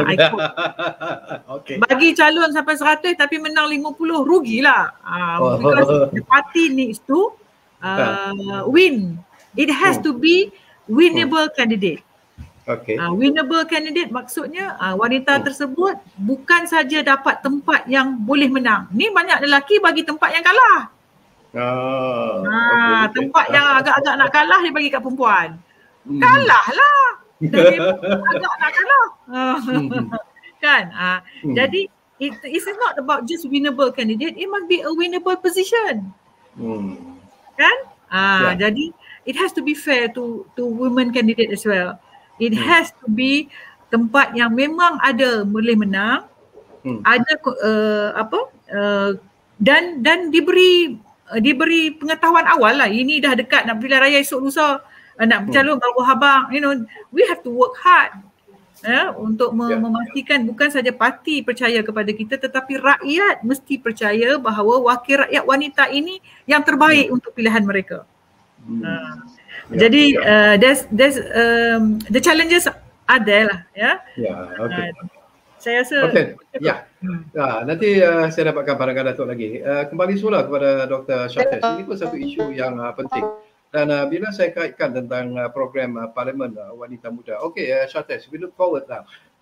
okay. Bagi calon sampai seratus tapi menang lima puluh, rugilah. Uh, oh. Because the party needs to uh, win. It has hmm. to be winnable hmm. candidate. Okay. Uh, winnable candidate maksudnya uh, wanita hmm. tersebut bukan saja dapat tempat yang boleh menang. Ni banyak lelaki bagi tempat yang kalah. Oh, uh, okay. Tempat yang agak-agak nak kalah dia bagi kat perempuan. Hmm. Kalah lah. Agak nak kalah. Hmm. Kan? Uh, hmm. Jadi it, it's not about just winnable candidate, it must be a winnable position. Hmm. Kan? Uh, yeah. Jadi it has to be fair to to women candidate as well. It hmm. has to be tempat yang memang ada boleh menang, hmm. ada uh, apa uh, dan dan diberi uh, diberi pengetahuan awal lah. Ini dah dekat nak pilihan raya esok lusa, uh, nak bercalon hmm. Bawah Habang, you know, we have to work hard uh, untuk yeah. memastikan bukan saja parti percaya kepada kita, tetapi rakyat mesti percaya bahawa wakil rakyat wanita ini yang terbaik hmm. untuk pilihan mereka. Hmm. Uh, Yeah, Jadi yeah. Uh, there's there's um, the challenges are there lah, ya. Yeah, okay. Uh, saya rasa. Okay. Ya. Yeah. Hmm. Nah, nanti uh, saya dapatkan pandangan Datuk lagi. Uh, kembali semula kepada Doktor Shantes. Ini pun satu isu yang uh, penting. Dan uh, bila saya kaitkan tentang uh, program uh, Parlimen uh, Wanita Muda. Okay, uh, Shantes, we look forward now.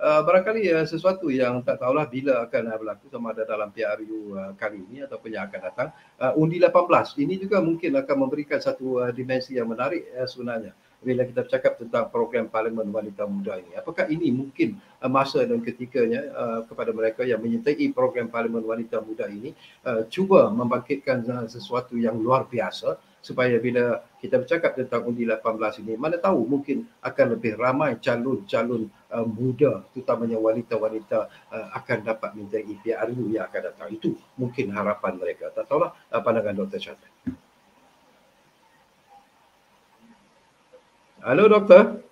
uh, barangkali uh, sesuatu yang tak tahulah bila akan uh, berlaku, sama ada dalam P R U uh, kali ini ataupun yang akan datang. Uh, undi lapan belas ini juga mungkin akan memberikan satu uh, dimensi yang menarik uh, sebenarnya. Bila kita bercakap tentang program Parlimen Wanita Muda ini, apakah ini mungkin uh, masa dan ketikanya uh, kepada mereka yang menyertai program Parlimen Wanita Muda ini uh, cuba membangkitkan uh, sesuatu yang luar biasa, supaya bila kita bercakap tentang undi lapan belas ini, mana tahu mungkin akan lebih ramai calon-calon uh, muda, terutamanya wanita-wanita uh, akan dapat menyertai P R U yang akan datang. Itu mungkin harapan mereka. Tak tahulah uh, pandangan Doktor Syafiq. Halo doktor.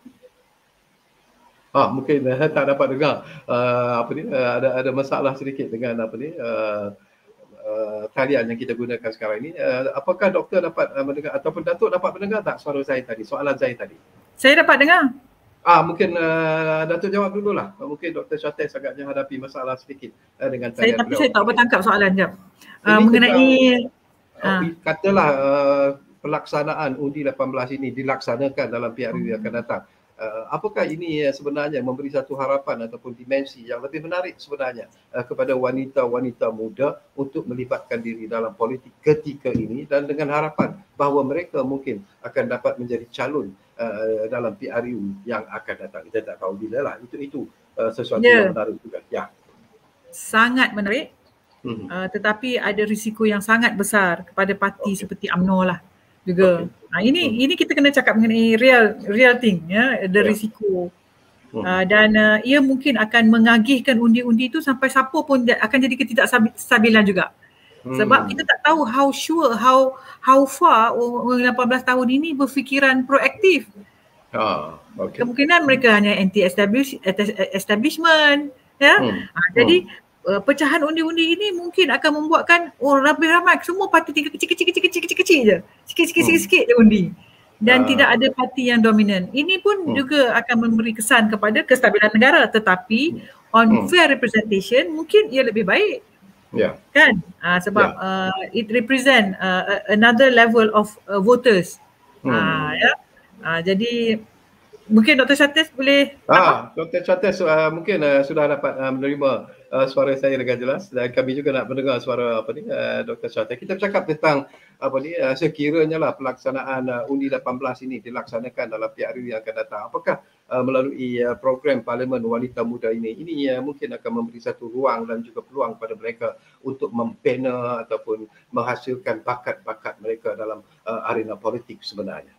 Ah mungkin uh, tak dapat dengar. Uh, apa ni uh, ada ada masalah sedikit dengan apa ni uh, uh, talian yang kita gunakan sekarang ini. Uh, apakah doktor dapat uh, mendengar ataupun Datuk dapat mendengar tak suara saya tadi? Soalan saya tadi. Saya dapat dengar. Ah mungkin uh, Datuk jawab dululah. Mungkin Doktor Syafiq agaknya hadapi masalah sedikit uh, dengan talian. Saya tapi beliau. Saya tak bertangkap soalan jap. Uh, mengenai uh, katalah uh, pelaksanaan undi lapan belas ini dilaksanakan dalam P R U yang akan datang. Uh, apakah ini uh, sebenarnya memberi satu harapan ataupun dimensi yang lebih menarik sebenarnya uh, kepada wanita-wanita muda untuk melibatkan diri dalam politik ketika ini, dan dengan harapan bahawa mereka mungkin akan dapat menjadi calon uh, dalam P R U yang akan datang. Kita tak tahu bila lah. Itu itu uh, sesuatu yeah. yang menarik juga. Ya. Sangat menarik. Hmm. Uh, tetapi ada risiko yang sangat besar kepada parti okay. seperti U M N O lah juga. Okay. Nah, ini hmm. ini kita kena cakap mengenai real real thing ya, ada yeah. risiko. Hmm. Uh, dan uh, ia mungkin akan mengagihkan undi-undi itu sampai siapa pun akan jadi ketidakstabilan juga. Hmm. Sebab kita tak tahu how sure, how how far orang lapan belas tahun ini berfikiran proaktif. Ah, okay. Kemungkinan mereka hanya anti establishment ya. Hmm. Uh, jadi hmm. Uh, pecahan undi-undi ini mungkin akan membuatkan oh lebih ramai semua parti tinggal kecil-kecil-kecil-kecil je. Sikit-sikit-sikit je undi. Dan uh. tidak ada parti yang dominan. Ini pun hmm. juga akan memberi kesan kepada kestabilan negara, tetapi hmm. on hmm. fair representation mungkin ia lebih baik. Yeah. Kan? Uh, sebab yeah. uh, it represent uh, another level of uh, voters. Hmm. Uh, ya. Uh, jadi mungkin Doktor Syafiq boleh Ah, Doktor Syafiq uh, mungkin uh, sudah dapat uh, menerima uh, suara saya dengan jelas, dan kami juga nak mendengar suara apa ni uh, Doktor Syafiq. Kita bercakap tentang apa ni uh, sekiranya lah pelaksanaan uh, undi lapan belas ini dilaksanakan dalam P R U yang akan datang. Apakah uh, melalui uh, program Parlimen Wanita Muda ini ini uh, mungkin akan memberi satu ruang dan juga peluang pada mereka untuk membina ataupun menghasilkan bakat-bakat mereka dalam uh, arena politik sebenarnya.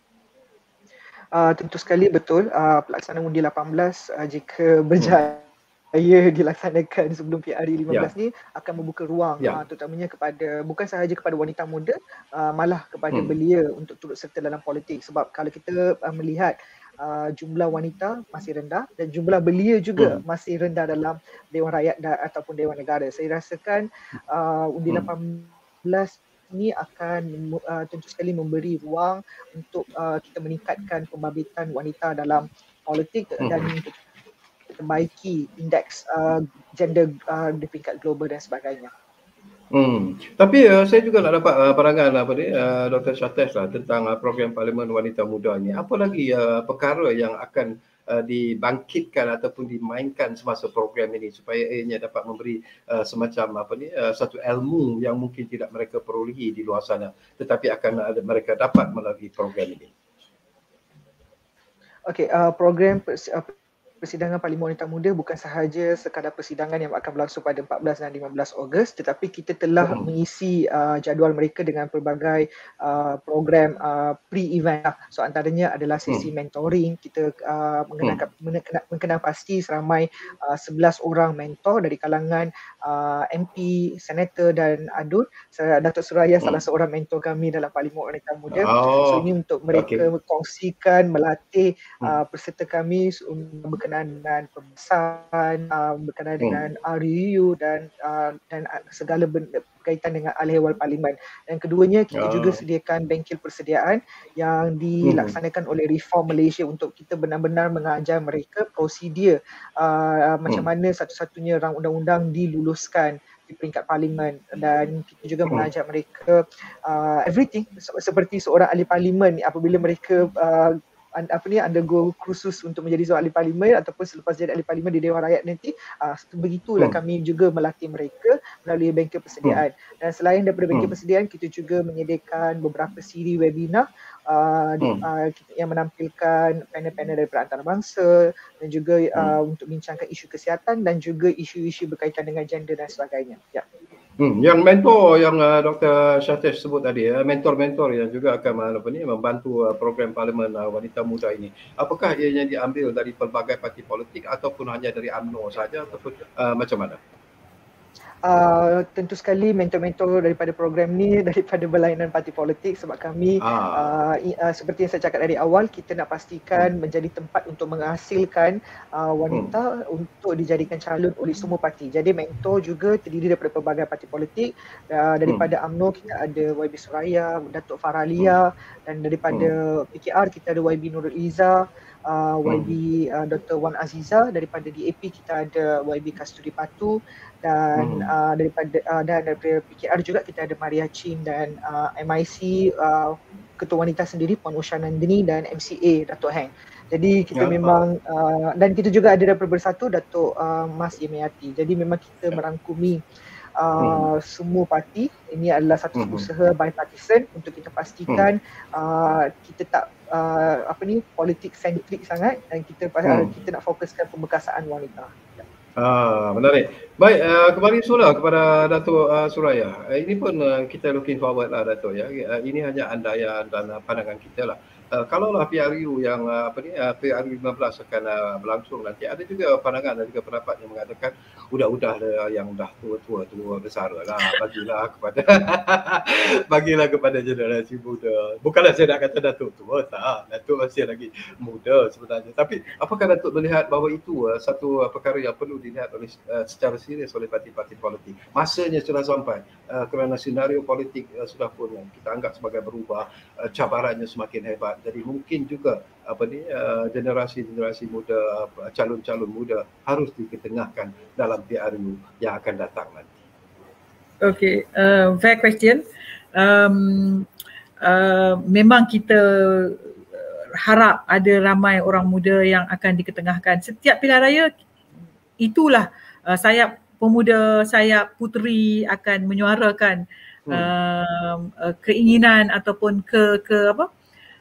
Uh, tentu sekali betul, uh, pelaksanaan undi lapan belas uh, jika berjaya hmm. dilaksanakan sebelum P R U lima belas yeah. ni akan membuka ruang yeah. uh, terutamanya kepada bukan sahaja kepada wanita muda, uh, malah kepada hmm. belia untuk turut serta dalam politik. Sebab kalau kita uh, melihat uh, jumlah wanita masih rendah dan jumlah belia juga hmm. masih rendah dalam Dewan Rakyat da- ataupun Dewan Negara. Saya rasakan uh, undi hmm. lapan belas ini akan uh, tentu sekali memberi ruang untuk uh, kita meningkatkan pembabituan wanita dalam politik hmm. dan memperbaiki indeks uh, gender uh, di peringkat global dan sebagainya. Hmm. Tapi uh, saya juga nak dapat uh, pandangan apa ni uh, Doktor Syafiq lah tentang uh, program Parlimen Wanita Muda ni. Apa lagi uh, perkara yang akan uh, dibangkitkan ataupun dimainkan semasa program ini supaya ianya dapat memberi uh, semacam apa ni uh, satu ilmu yang mungkin tidak mereka perolehi di luar sana, tetapi akan ada mereka dapat melalui program ini. Okey, uh, program pers- uh, persidangan Parlimen Wanita Muda bukan sahaja sekadar persidangan yang akan berlangsung pada empat belas dan lima belas Ogos, tetapi kita telah hmm. mengisi uh, jadual mereka dengan pelbagai uh, program uh, pre-event. So antaranya adalah sesi hmm. mentoring. Kita uh, mengenal, hmm. mengenal pasti seramai uh, sebelas orang mentor dari kalangan uh, M P, Senator dan Adun. Datuk Suraya hmm. salah seorang mentor kami dalam Parlimen Wanita Muda. Oh. So ini untuk mereka okay. kongsikan, melatih uh, peserta kami berkenaan dengan pembesaran, uh, berkenaan hmm. dengan R U U dan uh, dan segala benda berkaitan dengan ahli-ehwal parlimen. Dan keduanya kita oh. juga sediakan bengkel persediaan yang dilaksanakan hmm. oleh Reform Malaysia untuk kita benar-benar mengajar mereka prosedur uh, hmm. macam mana satu-satunya rang undang-undang diluluskan di peringkat parlimen, dan kita juga hmm. mengajar mereka uh, everything seperti seorang ahli parlimen apabila mereka uh, apa ni undergo kursus untuk menjadi seorang ahli parlimen ataupun selepas jadi ahli parlimen di Dewan Rakyat nanti, uh, begitulah hmm. kami juga melatih mereka melalui bengkel persediaan. Hmm. Dan selain daripada bengkel hmm. persediaan, kita juga menyediakan beberapa siri webinar uh, hmm. uh, yang menampilkan panel-panel daripada antarabangsa dan juga uh, hmm. untuk bincangkan isu kesihatan dan juga isu-isu berkaitan dengan gender dan sebagainya. Ya. Hmm, yang mentor yang uh, Doktor Syahtesh sebut tadi, uh, mentor-mentor yang juga akan apa ni membantu uh, program parlimen uh, wanita muda ini. Apakah ianya diambil dari pelbagai parti politik ataupun hanya dari U M N O saja ataupun uh, macam mana? Uh, tentu sekali mentor-mentor daripada program ni daripada berlainan parti politik, sebab kami ah. uh, uh, seperti yang saya cakap dari awal, kita nak pastikan hmm. menjadi tempat untuk menghasilkan uh, wanita hmm. untuk dijadikan calon oleh semua parti. Jadi mentor juga terdiri daripada pelbagai parti politik. Uh, daripada hmm. U M N O kita ada Y B Suraya, Datuk Faralia, hmm. dan daripada hmm. P K R kita ada Y B Nurul Izzah, uh, Y B uh, Doktor Wan Aziza. Daripada D A P kita ada Y B Kasturi Patu, dan hmm. uh, daripada uh, dan daripada P K R juga kita ada Maria Chin, dan uh, M I C uh, Ketua Wanita sendiri Puan Usha Nandini, dan M C A Datuk Heng. Jadi kita ya, memang uh, dan kita juga ada daripada Bersatu Datuk uh, Mas Yemiati. Jadi memang kita ya. merangkumi uh, hmm. semua parti. Ini adalah satu hmm. usaha bipartisan untuk kita pastikan hmm. uh, kita tak uh, apa ni politik sentrik sangat, dan kita hmm. uh, kita nak fokuskan pembekasaan wanita. Ya. Ah, menarik. Baik, uh, kembali semula kepada Datuk uh, Suraya. Uh, ini pun uh, kita looking forward lah Datuk ya. Uh, ini hanya andaian dan uh, pandangan kita lah. Uh, kalaulah P R U yang uh, apa ni uh, P R U lima belas akan uh, berlangsung nanti, ada juga pandangan dan juga pendapat yang mengatakan udah-udah yang dah tua-tua tua besar lah, bagilah kepada bagilah kepada generasi muda. Bukanlah saya nak kata Datuk tua, tak. Datuk masih lagi muda sebenarnya. Tapi apakah Datuk melihat bahawa itu uh, satu uh, perkara yang perlu dilihat oleh uh, secara serius oleh parti-parti politik? Masanya sudah sampai uh, kerana senario politik uh, sudah pun uh, kita anggap sebagai berubah, uh, cabarannya semakin hebat. Jadi mungkin juga apa ni uh, generasi-generasi muda, uh, calon-calon muda harus diketengahkan dalam P R U yang akan datang nanti. Okay, uh, fair question. Um, uh, memang kita harap ada ramai orang muda yang akan diketengahkan. Setiap pilihan raya itulah uh, sayap pemuda, sayap puteri akan menyuarakan hmm. uh, uh, keinginan ataupun ke ke apa?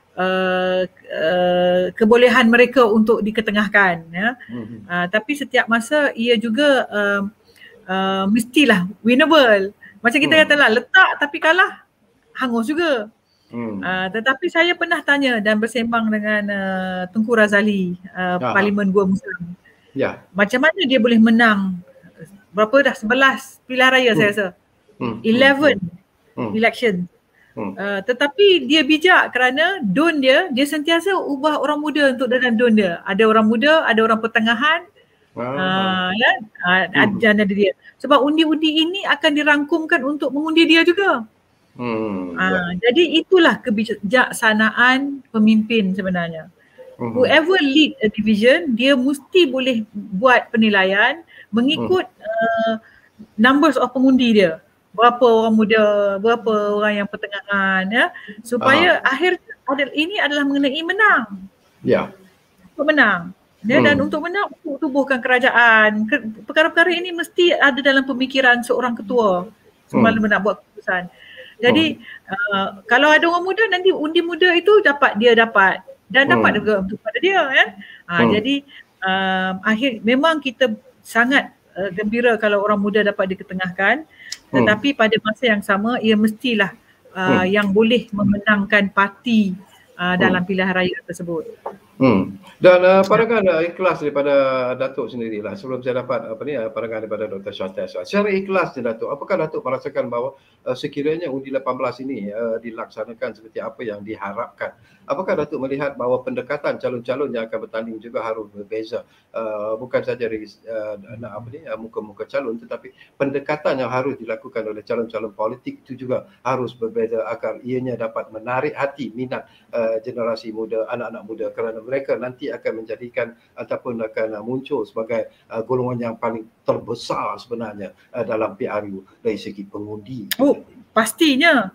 Uh, uh, kebolehan mereka untuk diketengahkan ya. Mm-hmm. Uh, tapi setiap masa ia juga uh, uh, mestilah winnable. Macam kita mm. katalah letak tapi kalah hangus juga. Mm. Uh, tetapi saya pernah tanya dan bersembang dengan uh, Tunku Razali, uh, Parlimen Gua Musang. Yeah. Macam mana dia boleh menang berapa dah sebelas pilihan raya mm. saya rasa. Mm. eleven mm. election. Hmm. Uh, tetapi dia bijak kerana don dia, dia sentiasa ubah orang muda untuk dalam don dia. Ada orang muda, ada orang pertengahan, wow. uh, ya, uh, hmm. ada dia. Sebab undi-undi ini akan dirangkumkan untuk mengundi dia juga. Hmm. Uh, yeah. Jadi itulah kebijaksanaan pemimpin sebenarnya. Hmm. Whoever lead a division, dia mesti boleh buat penilaian mengikut hmm. uh, numbers of pengundi dia. Berapa orang muda, berapa orang yang pertengahan ya, supaya uh. akhir ini adalah mengenai menang. Ya. Yeah. Untuk menang. Ya, hmm. dan untuk menang untuk tubuhkan kerajaan. Perkara-perkara ini mesti ada dalam pemikiran seorang ketua sebelum hmm. nak buat keputusan. Jadi hmm. uh, kalau ada orang muda, nanti undi muda itu dapat dia dapat dan hmm. dapat juga untuk pada dia kan. Ha, hmm. Jadi uh, akhir memang kita sangat uh, gembira kalau orang muda dapat diketengahkan. Tetapi hmm. pada masa yang sama ia mestilah uh, hmm. yang boleh memenangkan parti uh, dalam hmm. pilihan raya tersebut. Hmm. Dan uh, pandangan uh, ikhlas daripada Datuk sendirilah sebelum saya dapat apa ni uh, pandangan daripada Doktor Syahtesh. Secara ikhlas ni Datuk, apakah Datuk merasakan bahawa uh, sekiranya undi lapan belas ini uh, dilaksanakan seperti apa yang diharapkan? Apakah Datuk melihat bahawa pendekatan calon-calon yang akan bertanding juga harus berbeza? Uh, bukan saja dari uh, apa ni uh, muka-muka calon, tetapi pendekatan yang harus dilakukan oleh calon-calon politik itu juga harus berbeza agar ianya dapat menarik hati minat uh, generasi muda, anak-anak muda, kerana mereka nanti akan menjadikan ataupun akan uh, muncul sebagai uh, golongan yang paling terbesar sebenarnya uh, dalam P R U dari segi pengundi. Oh, pastinya.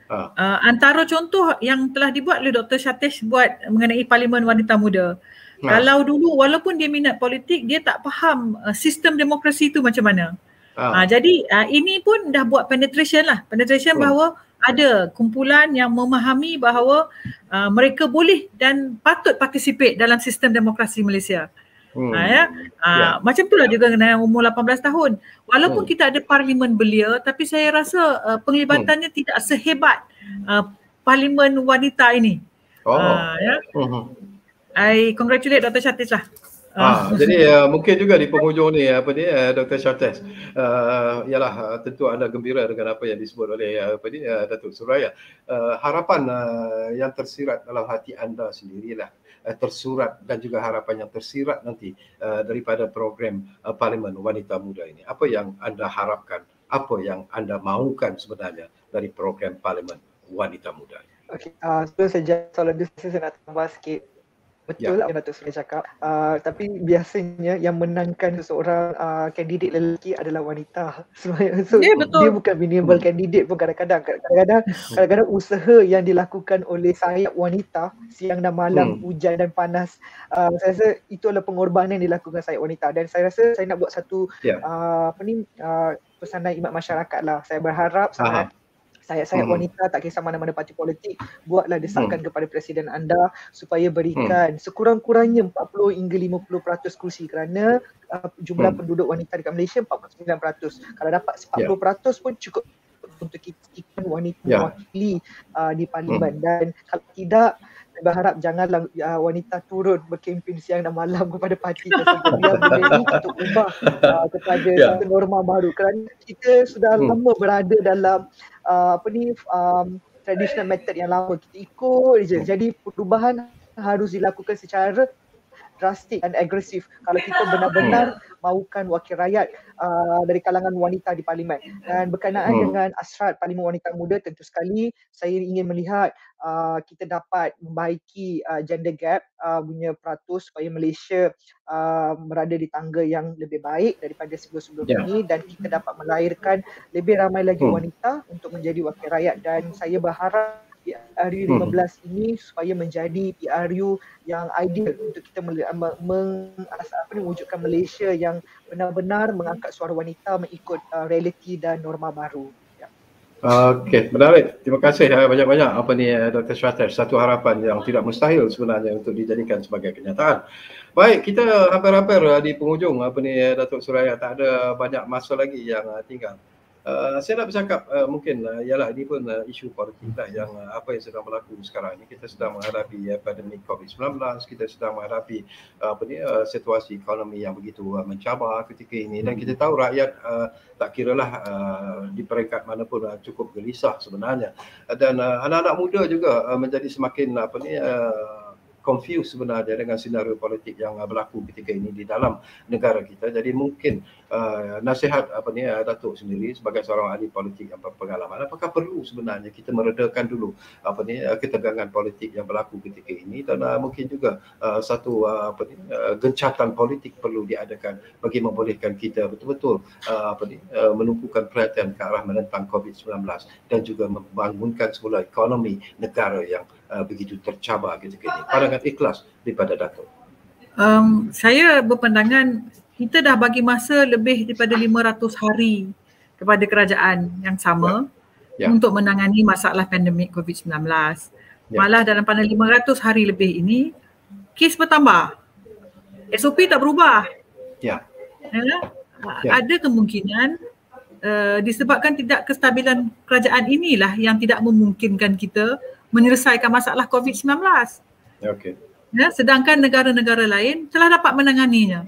Ha. Uh, antara contoh yang telah dibuat oleh Doktor Syatesh buat mengenai Parlimen Wanita Muda. Ha. Kalau dulu walaupun dia minat politik, dia tak faham uh, sistem demokrasi itu macam mana. Ha. Uh, jadi uh, ini pun dah buat penetration lah. Penetration hmm. bahawa ada kumpulan yang memahami bahawa uh, mereka boleh dan patut participate dalam sistem demokrasi Malaysia. Hmm. Ha, ya? Uh, yeah. Macam itulah juga dengan umur lapan belas tahun. Walaupun hmm. kita ada parlimen belia, tapi saya rasa uh, penglibatannya hmm. tidak sehebat uh, parlimen wanita ini. Oh. Uh, ya? Uh-huh. I congratulate Doktor Syatesh lah. Ah, jadi uh, mungkin juga di penghujung ni apa ni uh, Doktor Syatesh, uh, ialah uh, tentu anda gembira dengan apa yang disebut oleh uh, apa ni uh, Datuk Suraya. Uh, harapan uh, yang tersirat dalam hati anda sendirilah, uh, tersurat dan juga harapan yang tersirat nanti uh, daripada program uh, Parlimen Wanita Muda ini. Apa yang anda harapkan? Apa yang anda mahukan sebenarnya dari program Parlimen Wanita Muda? Okey, uh, sebelum saya jawab soalan itu, saya nak tambah sikit. Betul lah ya. Datuk Suraya cakap, uh, tapi biasanya yang menangkan seseorang uh, kandidat lelaki adalah wanita. So, yeah, betul. Dia bukan minimal kandidat pun kadang-kadang. Kadang-kadang kadang-kadang usaha yang dilakukan oleh sayap wanita siang dan malam, hmm. hujan dan panas, uh, saya rasa itu adalah pengorbanan yang dilakukan sayap wanita. Dan saya rasa saya nak buat satu yeah. uh, apa ni uh, pesanan khidmat masyarakat lah. Saya berharap sangat sayap-sayap hmm. wanita, tak kisah mana-mana parti politik, buatlah desakan hmm. kepada Presiden anda supaya berikan hmm. sekurang-kurangnya empat puluh hingga lima puluh peratus kursi, kerana uh, jumlah hmm. penduduk wanita dekat Malaysia empat puluh sembilan peratus. Kalau dapat empat puluh peratus yeah. pun cukup untuk kita wanita yeah. mewakili uh, di parlimen. Hmm. Dan kalau tidak, saya berharap janganlah uh, wanita turun berkempen siang dan malam kepada parti tersebut. Biar benda ini untuk ubah uh, kepada yeah. satu norma baru, kerana kita sudah hmm. lama berada dalam Uh, apa ni um, traditional method yang lama, kita ikut je. Jadi perubahan harus dilakukan secara drastik dan agresif kalau kita benar-benar mahukan wakil rakyat uh, dari kalangan wanita di parlimen. Dan berkenaan hmm. dengan asrat Parlimen Wanita Muda, tentu sekali saya ingin melihat uh, kita dapat membaiki uh, gender gap uh, punya peratus supaya Malaysia uh, berada di tangga yang lebih baik daripada sebelum-sebelum yeah. ini, dan kita dapat melahirkan lebih ramai lagi hmm. wanita untuk menjadi wakil rakyat. Dan saya berharap P R U lima belas hmm. ini supaya menjadi P R U yang ideal untuk kita meng, meng, apa ni, mewujudkan Malaysia yang benar-benar mengangkat suara wanita mengikut uh, realiti dan norma baru. Ya. Okey, menarik. Terima kasih uh, banyak-banyak apa ni uh, Doktor Syatesh. Satu harapan yang tidak mustahil sebenarnya untuk dijadikan sebagai kenyataan. Baik, kita hampir-hampir uh, di penghujung apa ni uh, Datuk Suraya, tak ada banyak masa lagi yang uh, tinggal. Uh, saya nak bercakap uh, mungkin uh, ialah ini pun uh, isu politik lah yang uh, apa yang sedang berlaku sekarang ini. Kita sedang menghadapi uh, pandemik covid sembilan belas, kita sedang menghadapi uh, apa ni uh, situasi ekonomi yang begitu uh, mencabar ketika ini, dan kita tahu rakyat uh, tak kiralah uh, di peringkat mana pun uh, cukup gelisah sebenarnya, dan uh, anak-anak muda juga uh, menjadi semakin apa ni uh, confused sebenarnya dengan senario politik yang uh, berlaku ketika ini di dalam negara kita. Jadi mungkin uh, nasihat apa ni uh, Datuk sendiri sebagai seorang ahli politik yang berpengalaman, apakah perlu sebenarnya kita meredakan dulu apa ni uh, ketegangan politik yang berlaku ketika ini, dan uh, mungkin juga uh, satu uh, apa ni uh, gencatan politik perlu diadakan bagi membolehkan kita betul-betul uh, apa ni uh, menumpukan perhatian ke arah menentang covid sembilan belas dan juga membangunkan semula ekonomi negara yang uh, begitu tercabar ketika ini. Pandangan ikhlas daripada Datuk. Um, saya berpandangan kita dah bagi masa lebih daripada lima ratus hari kepada kerajaan yang sama ya. Ya. untuk menangani masalah pandemik covid sembilan belas. Ya. Malah dalam pada lima ratus hari lebih ini, kes bertambah. S O P tak berubah. Ya. Ya. Ya. Ada kemungkinan uh, disebabkan tidak kestabilan kerajaan inilah yang tidak memungkinkan kita menyelesaikan masalah covid sembilan belas. Okey. Ya, sedangkan negara-negara lain telah dapat menanganinya.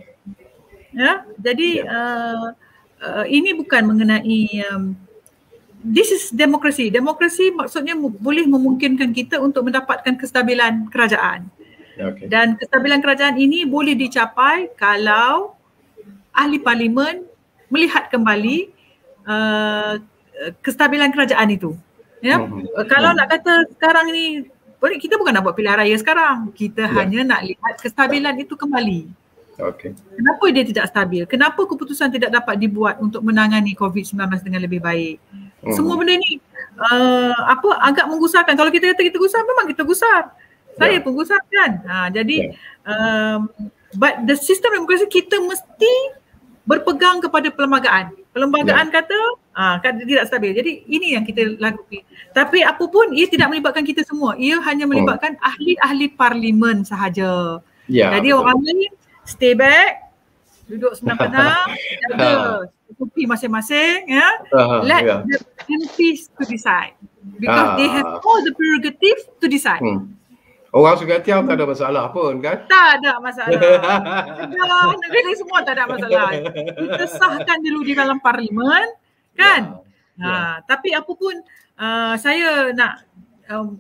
Ya, jadi yeah. uh, uh, ini bukan mengenai um, this is demokrasi. Demokrasi maksudnya boleh memungkinkan kita untuk mendapatkan kestabilan kerajaan. Okay. Dan kestabilan kerajaan ini boleh dicapai kalau ahli parlimen melihat kembali uh, kestabilan kerajaan itu. Ya, mm-hmm. kalau mm-hmm. nak kata sekarang ini kita bukan nak buat pilihan raya sekarang. Kita yeah. hanya nak lihat kestabilan itu kembali. Okay. Kenapa dia tidak stabil? Kenapa keputusan tidak dapat dibuat untuk menangani covid sembilan belas dengan lebih baik? Mm. Semua benda ni uh, apa agak menggusarkan. Kalau kita kata kita gusar, memang kita gusar. Saya Ya. pun gusar kan. Ha, jadi Ya. um, but the system demokrasi kita mesti berpegang kepada perlembagaan. Perlembagaan Ya. kata ah kan tidak stabil. Jadi ini yang kita lakukan. Tapi apa pun ia tidak melibatkan kita semua. Ia hanya melibatkan hmm. ahli-ahli parlimen sahaja. Ya, jadi betul. orang lain stay back, duduk senang-senang, jaga kopi masing-masing ya. Uh, Let yeah. the M Ps to decide because Ah. they have all the prerogative to decide. Hmm. Orang Sungai Tiaw tak ada masalah pun kan? Tak ada masalah. Dah negara semua tak ada masalah. Kita sahkan dulu di dalam parlimen kan? Ya. Ha, Ya. tapi apa pun uh, saya nak um,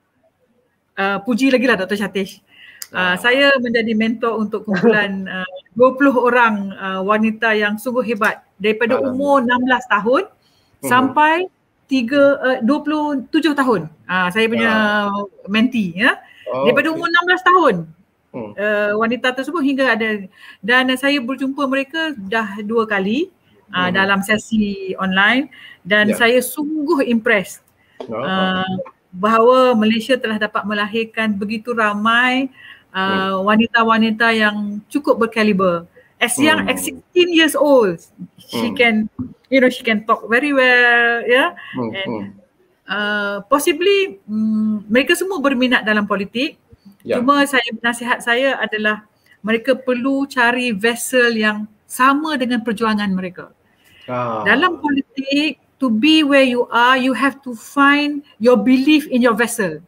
uh, puji lagi lah Doktor Syatish. Uh, Ah. saya menjadi mentor untuk kumpulan uh, dua puluh orang uh, wanita yang sungguh hebat daripada umur enam belas tahun Mhm. sampai tiga, uh, dua puluh tujuh tahun. Uh, saya punya Ah. mentee ya. Oh, Daripada okay. umur enam belas tahun Hmm. uh, wanita tersebut hingga ada, dan uh, saya berjumpa mereka dah dua kali uh, Mhm. dalam sesi online dan Ya. saya sungguh impressed Oh, uh, bahawa Malaysia telah dapat melahirkan begitu ramai uh, wanita-wanita yang cukup berkaliber. As young Hmm. as sixteen years old, she Hmm. can, you know, she can talk very well, yeah. Hmm. And Hmm. Uh, possibly um, mereka semua berminat dalam politik. Ya. Cuma saya nasihat saya adalah mereka perlu cari vessel yang sama dengan perjuangan mereka. Ah. Dalam politik, to be where you are, you have to find your belief in your vessel.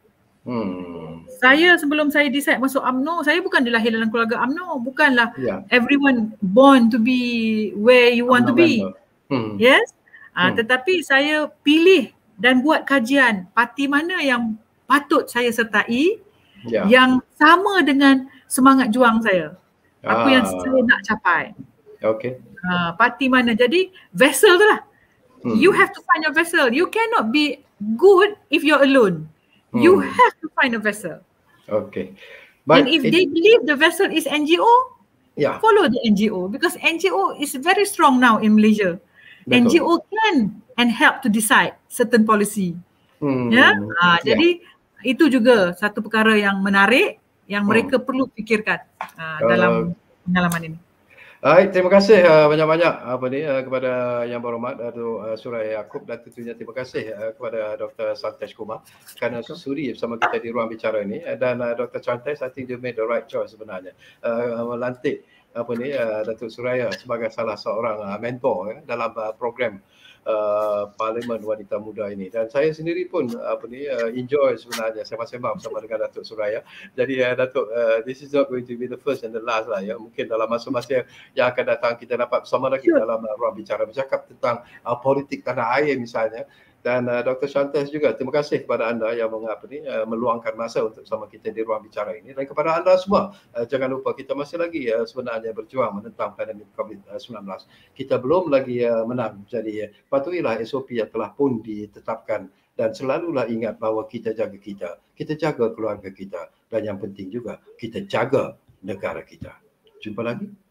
Hmm. Saya sebelum saya decide masuk U M N O, saya bukan dilahir dalam keluarga U M N O. Bukanlah Ya. everyone born to be where you want to be. Hmm. Yes. Uh, Hmm. Tetapi saya pilih dan buat kajian parti mana yang patut saya sertai, Ya. yang sama dengan semangat juang saya. Apa Ah. yang saya nak capai. Okay. Uh, parti mana. Jadi vessel tu lah. Hmm. You have to find your vessel. You cannot be good if you're alone. You Hmm. have to find a vessel. Okay. And if they believe the vessel is N G O, yeah. follow the N G O because N G O is very strong now in Malaysia. Betul. N G O can and help to decide certain policy. Hmm. Ya, ha, Yeah. jadi itu juga satu perkara yang menarik yang Hmm. mereka perlu fikirkan uh, dalam uh, pengalaman ini. Baik, terima kasih uh, banyak-banyak apa ni uh, kepada Yang Berhormat Datuk uh, Suraya Yaakob, dan tentunya terima kasih uh, kepada Doktor Santesh Kumar kerana sudi bersama kita di ruang bicara ini, uh, dan uh, Doktor Santesh, I think they made the right choice sebenarnya uh, melantik apa ni uh, Datuk Suraya sebagai salah seorang uh, mentor uh, dalam uh, program Uh, Parlimen Wanita Muda ini, dan saya sendiri pun apa ni uh, enjoy sebenarnya sembang-sembang bersama dengan Datuk Suraya. Jadi uh, Datuk, uh, this is not going to be the first and the last lah ya. Mungkin dalam masa-masa yang akan datang kita dapat bersama lagi Sure. dalam uh, ruang bicara bercakap tentang uh, politik tanah air misalnya. Dan uh, Doktor Santesh juga terima kasih kepada anda yang mengapa ni uh, meluangkan masa untuk bersama kita di ruang bicara ini, dan kepada anda semua uh, jangan lupa kita masih lagi uh, sebenarnya berjuang menentang pandemik covid sembilan belas. Kita belum lagi uh, menang, jadi uh, patuhilah S O P yang telah pun ditetapkan, dan selalulah ingat bahawa kita jaga kita, kita jaga keluarga kita, dan yang penting juga kita jaga negara kita. Jumpa lagi.